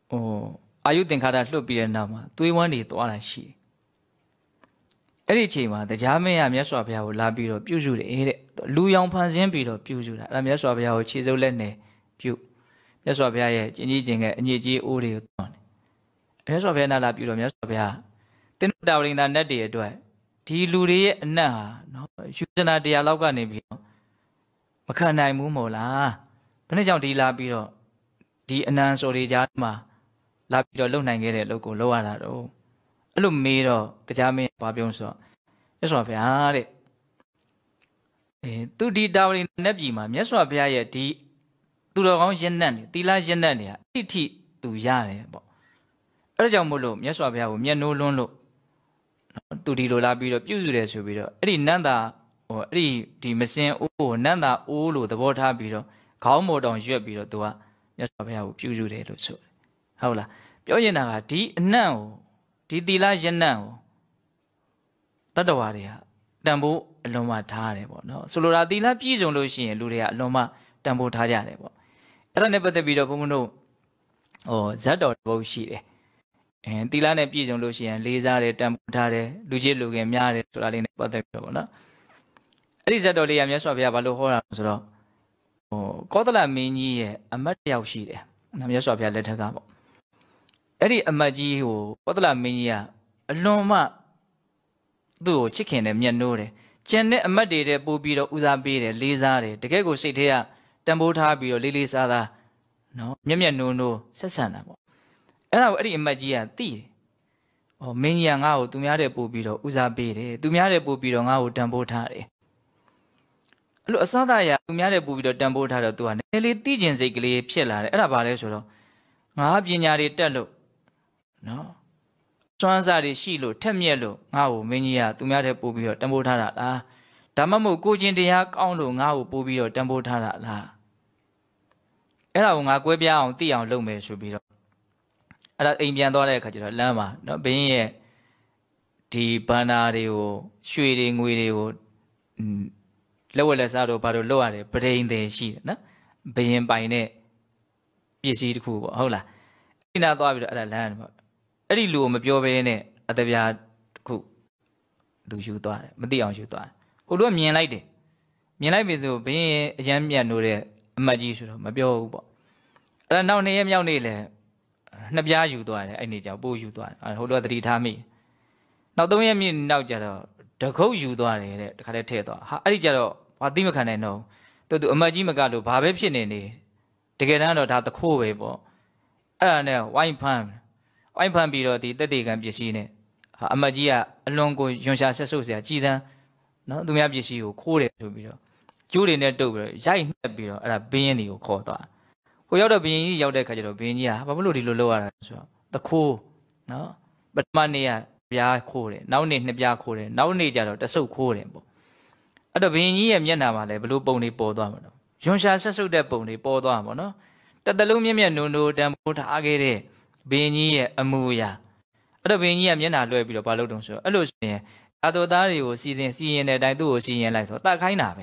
ဟိုအာယုသင်္ခါရလွတ်ပြီးတဲ့နောက်မှာသွေးဝမ်းတွေသွားတာရှိအဲ့ဒီအချိန်မှာတရားမင်းကမြတ်စွာဘုရားကိုလာပြီးတော့ပြုစုတယ်တဲ့လူရောင်ဖန်ဆင်းပြီးတော့ပြုစုတာအဲ့ဒါမြတ်စွာဘုရားကိုခြေစုပ်လက်နဲ့ပြုမြတ်စွာဘုရားရဲ့ကျင့်ကြီးခြင်းကအညစ်အကြေးအိုးတွေကိုတောင်းတယ်မြတ်စွာဘုရားနာလာပြုတော့မြတ်စွာဘုရားတင်းတာဝရိန္ဒာနတ်တွေအတွက်ဒီလူတွေရဲ့အနတ်ဟာနော်ယူဇနာတရားလောက်ကနေပြီးတော့မခံနိုင်ဘူးမို့လားဘယ်နဲ့ကြောင့်ဒီလာပြီးတော့ဒီအနန္ဆိုတွေကြားမှာလာပြီးတော့လုံနိုင်ခဲ့တဲ့အလုပ်ကိုလုပ်ရတာတော့အဲ့လိုမေးတော့တရားမင်းဘာပြောဆိုတော့မြတ်စွာဘုရားတဲ့အဲသူဒီတာဝရိနတ်ပြည်မှာမြတ်စွာဘုရားရဲ့ဒီသူတော်ကောင်းရင့်နှံ့နေသီလရင့်နှံ့နေအဋ္ဌိသူရတယ်ပေါ့အဲ့ဒါကြောင့်မို့လို့မြတ်စွာဘုရားကိုမျက်နှိုးလွန်းလို့သူဒီလိုလာပြီးတော့ပြုစုတယ်ဆိုပြီးတော့အဲ့ဒီနန္တာဟိုအဲ့ဒီဒီမစင်အိုးကိုနန္တာအိုးလို့သဘောထားပြီးတော့ခေါင်းမော်တောင်ရွက်ပြီးတော့သူကမြတ်စွာဘုရားကိုပြုစုတယ်လို့ဆိုတယ်ဟုတ်လားပြောရင်ကဒီအနံ့ကိုဒီသီလရင့်နှံ့ကိုတတ္တဝါတွေကတန်ဖိုးအလွန်မှထားရတယ်ပေါ့နော်ဆိုလိုတာသီလပြည့်စုံလို့ရှိရင်လူတွေကအလွန်မှတန်ဖိုးထားကြတယ်ပေါ့အဲ့ဒါနဲ့ပတ်သက်ပြီးတော့ဘုန်းဘုန်းတို့ဟိုဇတ်တော်တစ်ပုဒ်ရှိတယ်အဲသီလနဲ့ပြည့်စုံလို့ရှိရင်လေးစားတယ်တန်ဖိုးထားတယ်လူကြီးလူငယ်များတယ်ဆိုတာလေးနဲ့ပတ်သက်ပြီးတော့ပေါ့နော်အဲ့ဒီဇတ်တော်လေးကမြတ်စွာဘုရားဘာလို့ဟောတာဆိုတော့ဟိုကောသလမင်းကြီးရဲ့အမတ်တယောက်ရှိတယ်နာမြတ်စွာဘုရားလက်ထက်ကပေါ့အဲ့ဒီအမတ်ကြီးဟိုကောသလမင်းကြီးကအလွန်မှသူ့ကိုချစ်ခင်တယ်မြတ်နိုးတယ်ကျန်တဲ့အမတ်တွေတဲ့ပို့ပြီးတော့ဦးစားပေးတယ်လေးစားတယ်တကယ်ကိုစိတ်ထဲကတန်ဖိုးထားပြီးတော့လေးလေးစားစားနော်မျက်မျက်နိုးနိုးဆက်ဆံတာပေါ့အဲ့ဒါကိုအဲ့ဒီအမတ်ကြီးကသိတယ်။အော်မင်းကြီးကငါ့ကိုသူများတဲ့ပို့ပြီးတော့ဦးစားပေးတယ်သူများတဲ့ပို့ပြီးတော့ငါ့ကိုတန်ဖိုးထားတယ်အဲ့လိုအစသာရသူများတဲ့ပို့ပြီးတော့တန်ဖိုးထားတော့သူကနည်းနည်းလေးသိကျင်စိတ်ကလေးဖြစ်လာတယ်အဲ့ဒါဘာလဲဆိုတော့ငါပညာတွေတက်လို့နော်စွမ်းစားတွေရှိလို့ထက်မြက်လို့ငါ့ကိုမင်းကြီးကသူများတဲ့ပို့ပြီးတော့တန်ဖိုးထားတာလားဒါမှမဟုတ်ကိုချင်းတရားကောင်းလို့ငါ့ကိုပို့ပြီးတော့တန်ဖိုးထားတာလားအဲ့ဒါကိုငါကွဲပြားအောင်သိအောင်လုပ်မယ်ဆိုပြီးတော့အဲ့ဒါအိမ်ပြန်သွားတဲ့အခါကျတော့လမ်းမှာနော်ဘင်းရဲ့ဒီဘန္နာတွေကိုရွှေတွေငွေတွေကိုလက်ဝက်လက်စားတို့ဘာလို့လောက်ရတယ်ပဒိန်တယ်ရှိတယ်နော်ဘယင်ပိုင်တဲ့ပစ္စည်းတစ်ခုပေါ့ဟုတ်လားအိနာသွားပြီးတော့အဲ့ဒါလမ်းပေါ့အဲ့ဒီလူကိုမပြောဘဲနဲ့အတပြားတစ်ခုသူယူသွားတယ်မသိအောင်ယူသွားတယ်ဟိုတို့ကမြင်လိုက်တယ်မြင်လိုက်ပြီဆိုဘယင်ရဲ့အရန်မြတ်နိုးတဲ့အမတ်ကြီးဆိုတော့မပြောဘူးပေါ့အဲ့ဒါနောက်နှစ်ရက်မြောက်နေ့လဲနှစ်ပြားယူသွားတယ်အဲ့နေကြောင်ပိုးယူသွားတယ်ဟိုတော့သတိထားမိနောက်သုံးရက်မြင့်နောက်ကျတော့တခုတ်ယူသွားတယ်တဲ့တခါတည်းထည့်သွားဟာအဲ့ဒီကျတော့ဘာသိမခံနိုင်တော့သူသူအမတ်ကြီးမကလို့ဘာပဲဖြစ်နေနေတကယ်တမ်းတော့ဒါတခိုးပဲပေါ့အဲ့ဒါနဲ့ဝိုင်းဖမ်းဝိုင်းဖမ်းပြီးတော့ဒီတက်တေကံပစ္စည်းနဲ့အမတ်ကြီးကအလွန်ကိုယွန်ရှာဆက်ဆုပ်เสียကြည်တန်းနော်သူများပစ္စည်းကိုခိုးတယ်ဆိုပြီးတော့ကျိုးတွေနဲ့တုပ်ပြီးတော့ရိုက်နှက်ပြီးတော့အဲ့ဒါဘင်းရင်တွေကိုခေါ်သွားကိုရောက်တော့ဘင်းကြီးရောက်တဲ့ခါကျတော့ဘင်းကြီးကဘာလို့ဒီလိုလုပ်ရတာဆိုတော့တခိုးနော်ပထမနေ့ကပြားခိုးတယ်နောက်နေ့နှစ်ပြားခိုးတယ်နောက်နေ့ကျတော့တဆုပ်ခိုးတယ်ပေါ့အဲ့တော့ဘင်းကြီးရဲ့မျက်နှာမှာလည်းဘလို့ပုံတွေပေါ်သွားမှာတော့ယွန်ရှာဆက်ဆုပ်တဲ့ပုံတွေပေါ်သွားမှာပေါ့နော်တတလုံးမြက်မြက်နိုးနိုးတန်ဖိုးထားခဲ့တဲ့ဘင်းကြီးရဲ့အမူအရာအဲ့တော့ဘင်းကြီးကမျက်နှာလွှဲပြီးတော့ဘာလုပ်တုံးဆိုတော့အဲ့လိုဆိုရင်အာတော်သားတွေကိုစီစဉ်စီရင်တဲ့အတိုင်းသူ့ကိုစီရင်လိုက်ဆိုတတ်ခိုင်းတာပဲ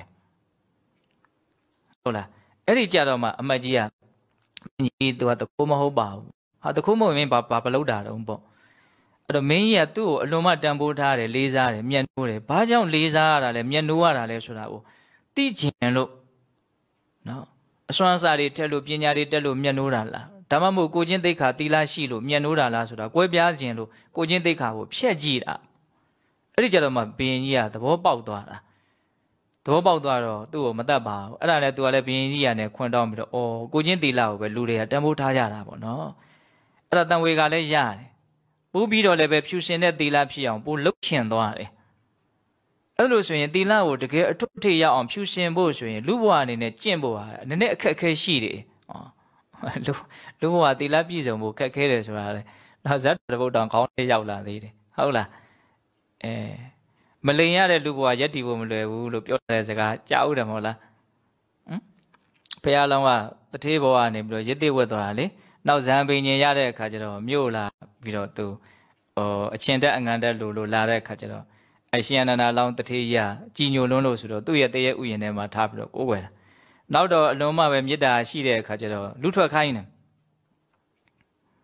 ဟုတ်လားအဲ့ဒီကြတော့မှအမတ်ကြီးကကြီးသူကတခိုးမဟုတ်ပါဘူးဟာတခိုးမဟုတ်ရင်ဘာဘာမလုပ်တာတုံးပေါ့အဲ့တော့မင်းကြီးကသူ့ကိုအလွန်မှတန်ဖိုးထားတယ်လေးစားတယ်မျက်နှိုးတယ်ဘာကြောင့်လေးစားရတာလဲမျက်နှိုးရတာလဲဆိုတာကိုသိကျင်လို့နော်အစွမ်းစားတွေတက်လို့ပညာတွေတက်လို့မျက်နှိုးတာလားဒါမှမဟုတ်ကိုချင်းသိက္ခာတီလာရှိလို့မျက်နှိုးတာလားဆိုတာကွဲပြားခြင်းလို့ကိုချင်းသိက္ခာကိုဖျက်ကြည့်တာအဲ့ဒီကြတော့မှဘင်းကြီးကသဘောပေါက်သွားတာသဘောပေါက်သွားတော့သူ့ကိုမတတ်ပါဘူးအဲ့ဒါနဲ့သူကလည်းဘင်းကြီးရနဲ့ခွန်တောင်းပြီးတော့အော်ကိုချင်းတီလာကိုပဲလူတွေကတန်ဖိုးထားကြတာပေါ့နော်အဲ့ဒါတန်ဝေကလည်းရတယ်ပို့ပြီးတော့လည်းပဲဖြူရှင်တဲ့တီလာဖြစ်အောင်ပို့လှုပ်ချင်သွားတယ်အဲ့လိုဆိုရင်တီလာကိုတကယ်အထွတ်ထိပ်ရောက်အောင်ဖြူရှင်ဖို့ဆိုရင်လူဘဝအနေနဲ့ကျင့်ဖို့ဟာနည်းနည်းအခက်အခဲရှိတယ်လူလူဘဝတီလာပြည့်စုံဖို့ခက်ခဲတယ်ဆိုတာလေနောက်ဇတ်တပုတ်တောင်ခေါင်းထဲရောက်လာသေးတယ်ဟုတ်လားအဲမလိန်ရတဲ့လူဘဝရက်တီဖို့မလွယ်ဘူးလို့ပြောတဲ့စကားကြားဦးတယ်မဟုတ်လားဟမ်ဖះလောင်းကတထေးဘဝကနေပြီးတော့ရစ်တိဝက်သွားတာလေနောက်ဇံပင်ញင်ရတဲ့အခါကျတော့မြို့လာပြီးတော့သူဟိုအချင်းတက်အငံတက်လို့လို့လာတဲ့အခါကျတော့အရှင်အနန္ဒာလောင်းတထေးကြီးကကြည်ညိုလွန်းလို့ဆိုတော့သူ့ရဲ့တရဲ့ဥယျာဉ်ထဲမှာထားပြီးတော့ကိုးကွယ်တာနောက်တော့အလုံးမပဲမေတ္တာရှိတဲ့အခါကျတော့လူထွက်ခိုင်းတယ်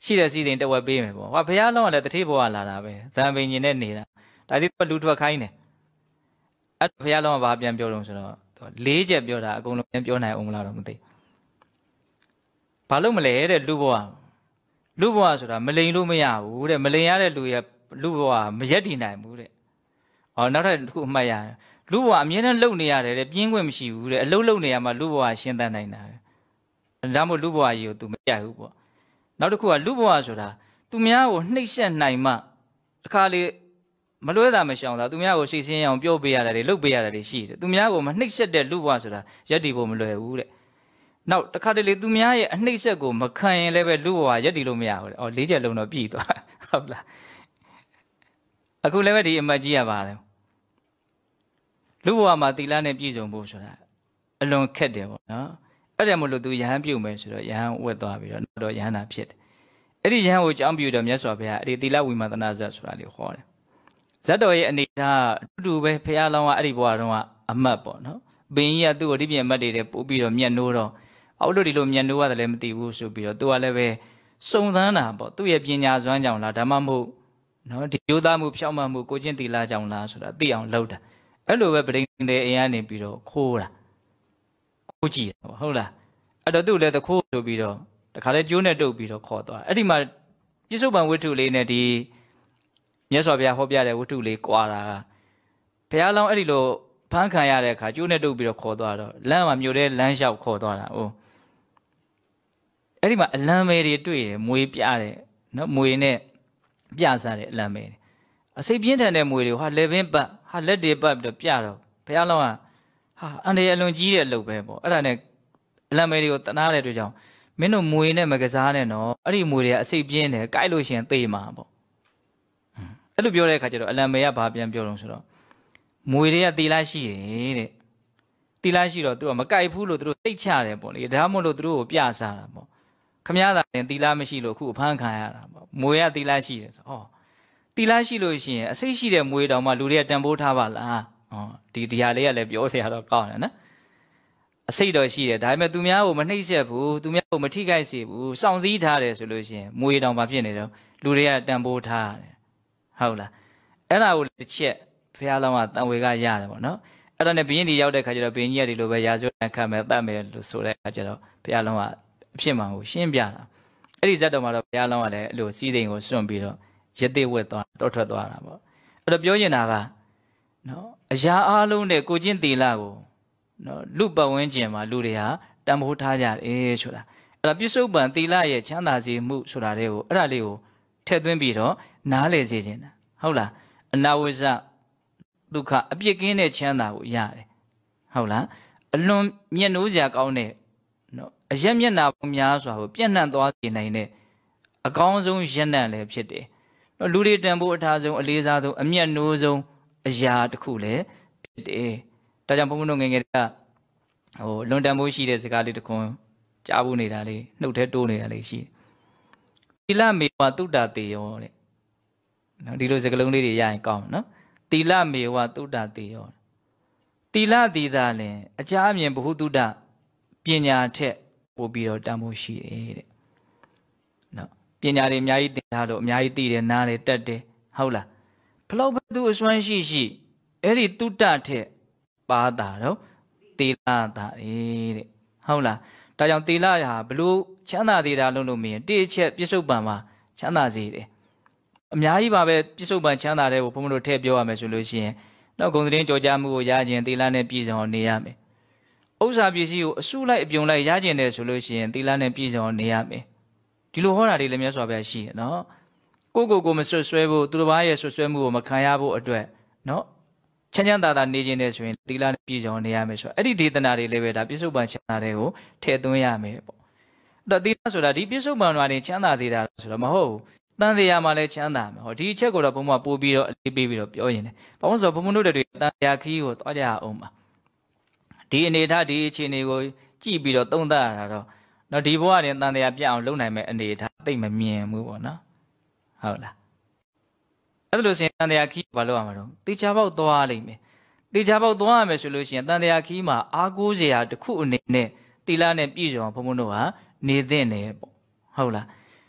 ရှိတဲ့စီစဉ်တဝက်ပေးမယ်ပေါ့ဟာဘုရားလုံးကလည်းတတိဘဝလာတာပဲဇံပင်ရှင်နဲ့နေတာဒါဒီလူထွက်ခိုင်းတယ်အဲ့ဘုရားလုံးကဘာပြန်ပြောတော့ဆိုတော့လေးချက်ပြောတာအကုန်လုံးပြန်ပြောနိုင်အောင်မလားတော့မသိဘာလို့မလဲတဲ့လူဘဝလူဘဝဆိုတာမလိန်လို့မရဘူးတဲ့မလိန်ရတဲ့လူရဲ့လူဘဝမရက်တည်နိုင်ဘူးတဲ့ဟောနောက်ထပ်တစ်ခုအမှတ်ရတယ်လူဘဝအမြဲတမ်းလုံနေရတယ်တဲ့ပြင်းခွင့်မရှိဘူးတဲ့အလုံးလုံနေရမှာလူဘဝရှင်းတတ်နိုင်တာဒါမှမဟုတ်လူဘဝကြီးကို तू မကြိုက်ဘူးပေါ့နောက်တစ်ခုကလူဘဝဆိုတာသူများကိုနှိပ်စက်နိုင်မှတစ်ခါလေမလွဲတာမရှောင်တာသူများကိုစိတ်ဆင်းအောင်ပြောပေးရတယ်လုပ်ပေးရတယ်ရှိတယ်သူများကိုမနှိပ်စက်တဲ့လူဘဝဆိုတာရက်တည်ဖို့မလွယ်ဘူးတဲ့နောက်တစ်ခါတလေသူများရဲ့အနှိပ်စက်ကိုမခံရင်လည်းပဲလူဘဝရက်တည်လို့မရဘူးတဲ့အော်လေးချက်လုံးတော့ပြည်သွားဟုတ်လားအခုလည်းပဲဒီအမတ်ကြီးရပါတယ်လူဘဝမှာသီလနဲ့ပြည့်စုံဖို့ဆိုတာအလွန်ခက်တယ်ပေါ့နော်အဲ့ဒါမို့လို့သူယဟန်ပြုတ်မယ်ဆိုတော့ယဟန်ဝက်သွားပြီးတော့နောက်တော့ယဟန်နာဖြစ်တယ်အဲ့ဒီယဟန်ကိုကြောင်းပြုတော့မြတ်စွာဘုရားအဲ့ဒီသီလဝိမာသနာဇတ်ဆိုတာလေးဟောတယ်ဇတ်တော်ရဲ့အနေထားအတူတူပဲဘုရားလောင်းကအဲ့ဒီဘဝတုန်းကအမတ်ပေါ့နော်ဘင်းကြီးကသူ့ကိုဒီပြင်အမတ်တွေတဲ့ပို့ပြီးတော့မြတ်နိုးတော့အောက်လို့ဒီလိုမြတ်နိုးရတယ်လည်းမသိဘူးဆိုပြီးတော့သူကလည်းပဲစုံသန်းတာပေါ့သူ့ရဲ့ပညာစွမ်းကြောင့်လားဒါမှမဟုတ်နော်ဒီရိုးသားမှုဖြောင့်မတ်မှုကိုချင်းသီလကြောင့်လားဆိုတာသိအောင်လုပ်တာအဲ့လိုပဲပရိသေအိမ်ကနေပြီးတော့ခိုးတာခိုးကြည့်တာပေါ့ဟုတ်လားအဲ့တော့သူ့လည်းတခိုးဆိုပြီးတော့တခါလဲကျိုးနဲ့တုပ်ပြီးတော့ခေါ်သွားအဲ့ဒီမှာပြစ္ဆုတ်ပံဝတ္ထုလေးနဲ့ဒီမြတ်စွာဘုရားဟောပြတဲ့ဝတ္ထုလေးကွာတာကဘုရားလောင်းအဲ့ဒီလိုဖမ်းခံရတဲ့အခါကျိုးနဲ့တုပ်ပြီးတော့ခေါ်သွားတော့လမ်းမှာမြို့ထဲလမ်းလျှောက်ခေါ်သွားတာအိုးအဲ့ဒီမှာအလံမဲတွေတွေ့တယ်မွေပြတယ်နော်မွေနဲ့ပြစားတယ်အလံမဲအစိပ်ပြင်းထန်တဲ့မွေတွေဟာလက်ပင်ပတ်ဟာလက်တွေပတ်ပြီးတော့ပြတော့ဘုရားလောင်းကဟာအန်ဒီအလွန်ကြီးတဲ့အလုပ်ပဲပေါ့အဲ့ဒါနဲ့အလံမဲတွေကိုတနာတဲ့အတွက်ကြောင့်မင်းတို့မွေနဲ့မကစားနဲ့နော်အဲ့ဒီမွေတွေကအစိပ်ပြင်းတယ်ကြိုက်လို့ရှင်သေမှာပေါ့အဲ့လိုပြောတဲ့အခါကျတော့အလံမဲကဘာပြန်ပြောတော့ဆိုတော့မွေတွေကတီလာရှိတယ်တဲ့တီလာရှိတော့သူကမကြိုက်ဘူးလို့သူတို့သိချတယ်ပေါ့လေဒါမှမဟုတ်လို့သူတို့ကိုပြစားတာပေါ့ခမည်းသားရင်တီလာမရှိလို့အခုအဖမ်းခံရတာပေါ့မွေကတီလာရှိတယ်ဆိုဟောတီလာရှိလို့ရှိရင်အစိတ်ရှိတဲ့မွေတောင်မှလူတွေကတန်ဖိုးထားပါလားဟောဒီဒီဟာလေးကလည်းပြောစရာတော့ကောင်းတယ်နော်အစိတ်တော့ရှိတယ်ဒါပေမဲ့သူများကိုမနှိပ်စက်ဘူးသူများကိုမထိခိုက်စေဘူးစောင့်စည်းထားတယ်ဆိုလို့ရှိရင်မွေတောင်ဘာဖြစ်နေတော့လူတွေကတန်ဖိုးထားတယ်ဟုတ်လားအဲ့ဒါကိုတစ်ချက်ဘုရားလောင်းကတန်ဝေကရတယ်ပေါ့နော်အဲ့ဒါနဲ့ဘင်းကြီးရောက်တဲ့ခါကျတော့ဘင်းကြီးကဒီလိုပဲရာဇဝတ်ခတ်မယ်တတ်မယ်လို့ဆိုတဲ့ခါကျတော့ဘုရားလောင်းကအဖြစ်မှန်ကိုရှင်းပြတာအဲ့ဒီဇတ်တော်မှာတော့ဘုရားလောင်းကလည်းအဲ့လိုစီးသိမ်ကိုစွန့်ပြီးတော့ရသေးဝက်သွားတော့ထွက်သွားတာပေါ့အဲ့တော့ပြောချင်တာကနော်အရာအားလုံးနဲ့ကိုချင်းတီလာကိုနော်လူပတ်ဝန်းကျင်မှာလူတွေဟာတန်ဖိုးထားကြတယ်ဆိုတာအဲ့ဒါပြစ္ဆုတ်ပံတီလာရဲ့ချမ်းသာစေမှုဆိုတာလေးကိုအဲ့ဒါလေးကိုထည့်သွင်းပြီးတော့နားလည်စေခြင်းတာဟုတ်လားအနာဝိဇ္ဇဒုက္ခအပြစ်ကင်းတဲ့ချမ်းသာကိုရတယ်ဟုတ်လားအလွန်မျက်နှိုးစရာကောင်းတဲ့နော်အရက်မျက်နှာပေါင်းများစွာကိုပြန့်နှံ့သွားစေနိုင်တဲ့အကောင်းဆုံးရနံ့လည်းဖြစ်တယ်လူတွေတန်ဖို့အထားဆုံးအလေးစားဆုံးအမျက်နှိုးဆုံးအရာတစ်ခုလည်းဖြစ်တယ်ဒါကြောင့်ဘုန်းဘုန်းတို့ငယ်ငယ်ကဟိုလွန်တန်ဖို့ရှိတဲ့စကားလေးတစ်ခွန်းကြားဖို့နေတာလေးနှုတ်ထဲတိုးနေတာလေးရှိတယ်သီလမေဝတုတ္တတေယောတဲ့နော်ဒီလိုစကားလုံးလေးတွေရရင်ကောင်းနော်သီလမေဝတုတ္တတေယောသီလသီသာလင်အကြအမြင်ဘ ഹു တုတ္တပညာထက်ပို့ပြီးတော့တန်ဖို့ရှိတယ်တဲ့နော်ပညာတွေအများကြီးသင်ထားလို့အများကြီးသိတယ်နားတယ်တက်တယ်ဟုတ်လားဘလောက်ပဲသူအစွမ်းရှိရှိအဲ့ဒီတုတ္တထက်ပါတာတော့သီလတာတဲ့ဟုတ်လားဒါကြောင့်သီလဟာဘလို့ချမ်းသာသေးတာလုံးလို့မရင်တိအချက်ပြစ္ဆုတ်ပံမှာချမ်းသာစေတယ်အများကြီးပါပဲပြစ္ဆုတ်ပံချမ်းသာတဲ့ကိုဘုန်းဘုန်းတို့ထည့်ပြောရမယ်ဆိုလို့ရှိရင်တော့ဂုဏ်သတင်းကြော်ကြားမှုကိုရခြင်းသီလနဲ့ပြည့်စုံအောင်နေရမယ်ဥစ္စာပစ္စည်းကိုအစုလိုက်အပြုံလိုက်ရခြင်းတယ်ဆိုလို့ရှိရင်သီလနဲ့ပြည့်စုံအောင်နေရမယ်ဒီလိုဟောတာတွေလည်းမြတ်စွာဘုရားရှိတယ်နော်ကိုကိုကိုမဆွဆွဲဖို့သူတစ်ပါးရဲ့ဆွဆွဲမှုကိုမခံရဖို့အတွက်နော်ချမ်းချမ်းသာသာနေခြင်းတယ်ဆိုရင်သီလနဲ့ပြည့်စုံနေရမယ်ဆိုတော့အဲ့ဒီဒေသနာတွေလည်းပဲဒါပြစ္ဆုတ်ပံချမ်းသာတဲ့ကိုထည့်သွင်းရမယ်ပေါ့အဲ့တော့သီလဆိုတာဒီပြစ္ဆုတ်ပံတွေချမ်းသာသေးတာဆိုတော့မဟုတ်ဘူးတန်တရားမှာလည်းချမ်းသာမယ်ဟောဒီအချက်ကိုတော့ဘုံမှာပို့ပြီးတော့အလေးပေးပြီးတော့ပြောရင်တယ်ဘာလို့ဆိုတော့ဘုံဘုံတို့တွေတန်တရားခီးကိုသွားကြအောင်ပါဒီအနေထားဒီအခြေအနေကိုကြည့်ပြီးတော့သုံးသပ်ရတာတော့နော်ဒီဘဝနဲ့တန်တရားပြအောင်လုပ်နိုင်မဲ့အနေထားသိမမြင်ဘူးပေါ့နော်ဟုတ်လားအဲ့ဒါလို့ဆိုရင်တန်တရားခီးဘာလုပ်ရမှာတော့တေချာပေါက်သွားလိမ့်မယ်တေချာပေါက်သွားရမယ်ဆိုလို့ရှိရင်တန်တရားခီးမှာအားကိုးစရာတစ်ခုအနေနဲ့တိလနဲ့ပြည့်စုံဘုံဘုံတို့ဟာနေသင့်တယ်ပေါ့ဟုတ်လား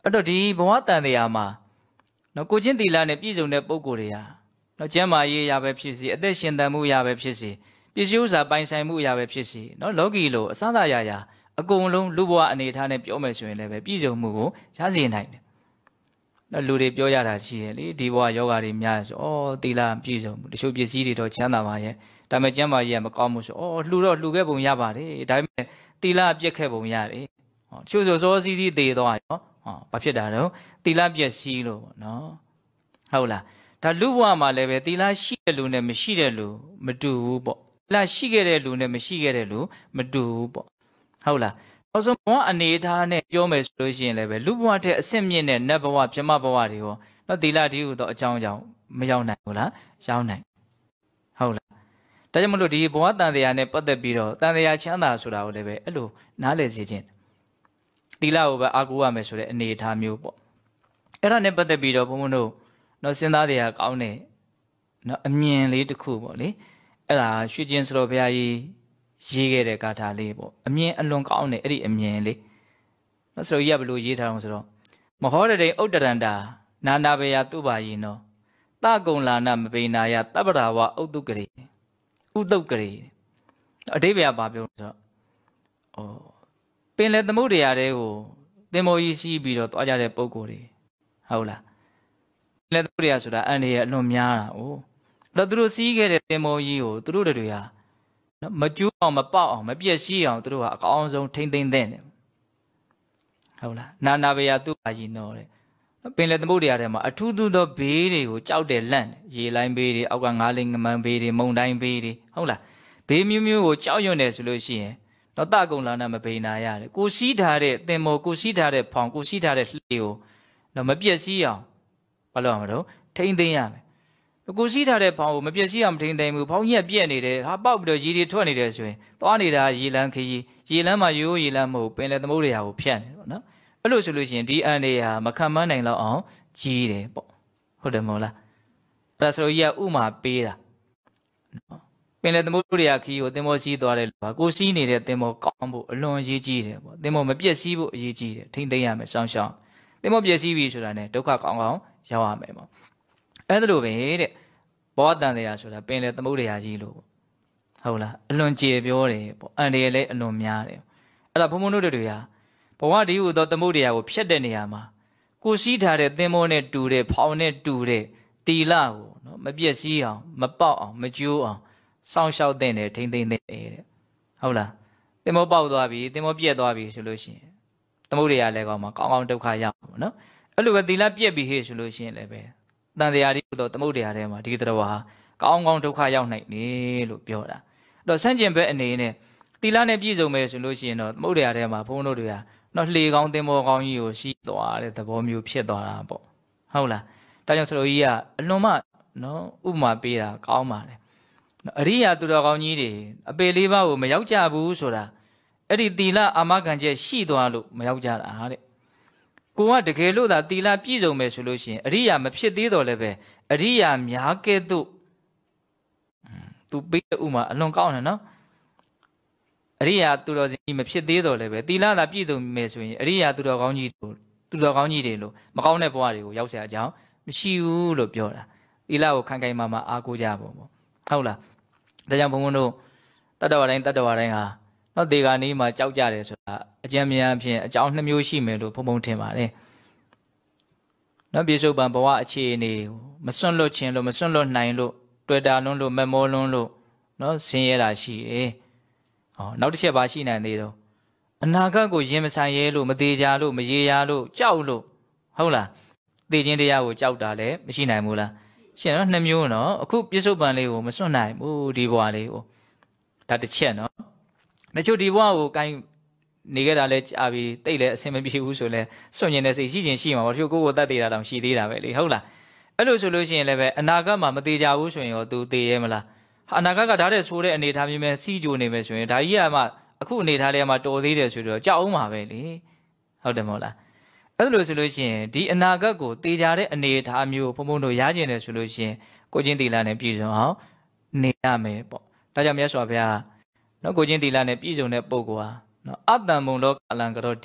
အဲ့တော့ဒီဘဝတန်တရားမှာနော်ကိုချင်းတီလာနဲ့ပြည့်စုံတဲ့ပုံကိုယ်တွေဟာနော်ကျမ်းမာရေးရပဲဖြစ်စီအသက်ရှင်သန်မှုရပဲဖြစ်စီပစ္စည်းဥစ္စာပိုင်ဆိုင်မှုရပဲဖြစ်စီနော်လောကီလိုအစသာရရာအကုန်လုံးလူဘဝအနေထားနဲ့ပြောမယ်ဆိုရင်လည်းပဲပြည့်စုံမှုကိုရစေနိုင်တယ်နော်လူတွေပြောရတာရှိတယ်လေဒီဘဝယောဂါတွေများဆိုဩတီလာပြည့်စုံမှုတချို့ပစ္စည်းတွေတော့ချမ်းသာပါရဲ့ဒါပေမဲ့ကျမ်းမာရေးကမကောင်းဘူးဆိုဩလှူတော့လှူခဲ့ပုံရပါတယ်ဒါပေမဲ့တီလာပြက်ခဲ့ပုံရတယ်ဟောတချို့ဆိုစောစီးစီးသေးသွားရောဟောဘာဖြစ်တာတော့တီလာပြက်စီးလို့ပေါ့နော်ဟုတ်လားဒါလူဘဝမှာလည်းပဲတီလာရှိတဲ့လူနဲ့မရှိတဲ့လူမတူဘူးပေါ့တီလာရှိခဲ့တဲ့လူနဲ့မရှိခဲ့တဲ့လူမတူဘူးပေါ့ဟုတ်လားနောက်ဆုံးဘဝအနေထားနဲ့ပြောမယ်ဆိုလို့ရှိရင်လည်းပဲလူဘဝထက်အဆင့်မြင့်တဲ့နတ်ဘဝပြမဘဝတွေရောနော်တီလာဒီဟုတော့အကြောင်းကြောင့်မရောက်နိုင်ဘူးလားရောက်နိုင်ဟုတ်လားဒါကြောင့်မလို့ဒီဘဝတန်တရားနဲ့ပတ်သက်ပြီးတော့တန်တရားချမ်းသာဆိုတာကိုလည်းပဲအဲ့လိုနားလည်စေခြင်းတီလာကိုပဲအာကိုရမယ်ဆိုတဲ့အနေအထားမျိုးပေါ့အဲ့ဒါနဲ့ပတ်သက်ပြီးတော့ဘုန်းဘုန်းတို့နော်စဉ်းစားတရားကောင်းတဲ့နော်အမြင်လေးတစ်ခုပေါ့လေအဲ့ဒါရွှေကျင်စတော်ဘုရားကြီးရေးခဲ့တဲ့ဂါထာလေးပေါ့အမြင်အလွန်ကောင်းတဲ့အဲ့ဒီအမြင်လေးနော်ဆိုတော့ကြီးကဘယ်လိုရေးထားအောင်ဆိုတော့မဟောရတဲ့ဥတ္တရန္တာနာနာဘေယသူပါယီနောတကုံလာနာမပိနာယတပ္ပရာဝဥတုကရေဥတုကရေအဓိပ္ပာယ်ဘာပြောဆိုတော့ဩပင်လေသမုဒ္ဒရာတွေကိုသင်္ဘောကြီးစီးပြီးတော့သွားကြတဲ့ပုံကိုယ်တွေဟုတ်လားပင်လေသမုဒ္ဒရာဆိုတာအန်ရဲ့အလွန်များတာ哦အဲ့တော့သူတို့စီးခဲ့တဲ့သင်္ဘောကြီးကိုသူတို့တွေဟာမကျူးအောင်မပေါက်အောင်မပြည့်စည်အောင်သူတို့ကအကောင်းဆုံးထိမ့်သိမ့်တဲ့ဟုတ်လားနာနာဘေယသူပါကြီးနော်တဲ့ပင်လေသမုဒ္ဒရာထဲမှာအထူးထူးသောဘေးတွေကိုကြောက်တယ်လန့်ရေလိုင်းဘေးတွေအောက်ကငါးလိမ်ငမန်းဘေးတွေမုန်တိုင်းဘေးတွေဟုတ်လားဘေးမျိုးမျိုးကိုကြောက်ရွံ့တယ်ဆိုလို့ရှိရင်တော့တကုံလာနာမပိနာရတယ်ကိုစီးထားတဲ့သင်္ဘောကိုစီးထားတဲ့ဖောင်ကိုစီးထားတဲ့လှေကိုတော့မပြည့်စည်အောင်ဘာလို့ရမလို့ထိမ့်သိမ့်ရမယ်ကိုစီးထားတဲ့ဖောင်ကိုမပြည့်စည်အောင်မထိမ့်သိမ့်ဘူးဖောင်ကြီးကပြက်နေတယ်ဟာပေါက်ပြီးတော့ရေတွေထွက်နေတယ်ဆိုရင်သွားနေတာရေလန်းခရီးရေလန်းမှာရိုးရေလန်းမဟုတ်ပင်လေသမုဒ္ဒရာကိုဖြတ်နေပေါ့နော်အဲ့လိုဆိုလို့ရှိရင်ဒီအန်တွေဟာမခံမနိုင်တော့အောင်ကြီးတယ်ပေါ့ဟုတ်တယ်မဟုတ်လားအဲ့ဒါဆိုကြီးကဥမာပေးတာနော်ပင်လေသမုဒ္ဒရာခီးကိုသင်္ဘောစီးသွားတယ်လို့ပါကိုစီးနေတဲ့သင်္ဘောကောင်းဖို့အလွန်အရေးကြီးတယ်ပေါ့သင်္ဘောမပြည့်စည်ဖို့အရေးကြီးတယ်ထိမ့်သိမ့်ရမယ်စောင်းရှောင်းသင်္ဘောပြည့်စည်ပြီဆိုတာနဲ့ဒုက္ခကောင်းကောင်းရောက်ရမယ်ပေါ့အဲ့ဒါလိုပဲတဲ့ဘောတန်တရားဆိုတာပင်လေသမုဒ္ဒရာကြီးလို့ဟုတ်လားအလွန်ကြေပြောတယ်ပေါ့အန်တွေလည်းအလွန်များတယ်အဲ့ဒါဘုံဘုံတို့တွေဟာဘဝဒီဟုသောသမုဒ္ဒရာကိုဖျက်တဲ့နေရာမှာကိုစီးထားတဲ့သင်္ဘောနဲ့တူတဲ့ဖောင်နဲ့တူတဲ့တီလာကိုနော်မပြည့်စည်အောင်မပေါက်အောင်မကျိုးအောင်စောင့်ရှောက်တဲ့နဲ့ထိမ့်သိမ့်တဲ့တဲ့ဟုတ်လားသင်္ဘောပေါက်သွားပြီသင်္ဘောပြက်သွားပြီဆိုလို့ရှိရင်သမုဒ္ဒရာလည်းကောင်းမှာကောင်းကောင်းဒုက္ခရောက်ပါနော်အဲ့လိုပဲတီလာပြက်ပြီဟေ့ဆိုလို့ရှိရင်လည်းပဲတန်တရားဒီဟုသောသမုဒ္ဒရာထဲမှာဒီတော်ဟာကောင်းကောင်းဒုက္ခရောက်နိုင်တယ်လို့ပြောတာအဲ့တော့ဆန့်ကျင်ဘက်အနေနဲ့တီလာနဲ့ပြည့်စုံမယ်ဆိုလို့ရှိရင်တော့သမုဒ္ဒရာထဲမှာဘုန်းတို့တွေကနော်လှေကောင်းသင်္ဘောကောင်းကြီးကိုစီးသွားတဲ့သဘောမျိုးဖြစ်သွားတာပေါ့ဟုတ်လားဒါကြောင့်ဆိုလိုကြီးကအလွန်မှနော်ဥပမာပေးတာကောင်းပါတယ်အရိယာသူတော်ကောင်းကြီးတွေအပေလေးပါးကိုမရောက်ကြဘူးဆိုတာအဲ့ဒီတီလာအာမခံချက်ရှိသွားလို့မရောက်ကြတာတဲ့ကိုကတကယ်လို့သာတီလာပြည့်စုံမယ်ဆိုလို့ရှိရင်အရိယာမဖြစ်သေးတော့လည်းပဲအရိယာများကဲ့သို့သူပေးတဲ့ဥမာအလွန်ကောင်းတယ်နော်အရိယာသူတော်စင်ကြီးမဖြစ်သေးတော့လည်းပဲတီလာသာပြည့်စုံမယ်ဆိုရင်အရိယာသူတော်ကောင်းကြီးတို့သူတော်ကောင်းကြီးတွေလို့မကောင်းတဲ့ဘဝတွေကိုရောက်เสียအကြောင်းမရှိဘူးလို့ပြောတာတီလာကိုခိုင်ခိုင်မာမာအားကိုးကြပါပေါ့ဟုတ်လားဒါကြောင့်ဘုံဘုံတို့တတ္တဝါတိုင်းတတ္တဝါတိုင်းဟာနော်ဒေဂာနီးမှာကြောက်ကြတယ်ဆိုတာအကျဉ်းများအဖြစ်အကြောင်းနှစ်မျိုးရှိမယ်လို့ဘုံဘုံထင်ပါတယ်နော်ပြေစုပ်ပံဘဝအခြေအနေမစွန့်လွတ်ခြင်းလို့မစွန့်လွတ်နိုင်လို့တွေ့တာလွန်းလို့မမောလွန်းလို့နော်ဆင်းရဲတာရှိတယ်ဟောနောက်တစ်ချက်ပါရှိနိုင်သေးတော့အနာဂတ်ကိုရင်မဆိုင်ရဲလို့မသေးကြလို့မရေရာလို့ကြောက်လို့ဟုတ်လားသေခြင်းတရားကိုကြောက်တာလည်းမရှိနိုင်ဘူးလားရှင်နော်နှစ်မျိုးနော်အခုပြစ္ဆုတ်ပံလေးကိုမစွန့်နိုင်ဘူးဒီဘဝလေးကိုဒါတစ်ချက်နော်တချို့ဒီဘဝကိုကိုင်းနေကြတာလဲကြာပြီတိတ်လဲအဆင်မပြေဘူးဆိုလဲစွန့်ကျင်တဲ့စိတ်ရှိချင်းရှိမှာပေါ့တချို့ကိုယ်ကိုတတ်သေးတာတောင်ရှိသေးတာပဲလေဟုတ်လားအဲ့လိုဆိုလို့ရှိရင်လည်းပဲအနာဂတ်မှာမသေးကြဘူးဆိုရင်ရော तू သေရဲမလားအနာဂတ်ကဒါတဲ့ဆိုတဲ့အနေထားမျိုးပဲစီးကြိုနေမယ်ဆိုရင်ဒါကြီးကမှအခုအနေထားလေးကမှတော်သေးတယ်ဆိုတော့ကြောက်အောင်ပါပဲလေဟုတ်တယ်မဟုတ်လားအဲ့လိုဆိုလို့ရှိရင်ဒီအနာဂတ်ကိုသေချာတဲ့အနေအထားမျိုးဘုံဘုံတို့ရကျင်တယ်ဆိုလို့ရှိရင်ကိုချင်းတီလာနဲ့ပြည်စုံအောင်နေရမယ်ပေါ့ဒါကြောင့်မြတ်စွာဘုရားနော်ကိုချင်းတီလာနဲ့ပြည်စုံတဲ့ပုဂ္ဂိုလ်ဟာနော်အတ္တံမုံလောကလံကရောတိ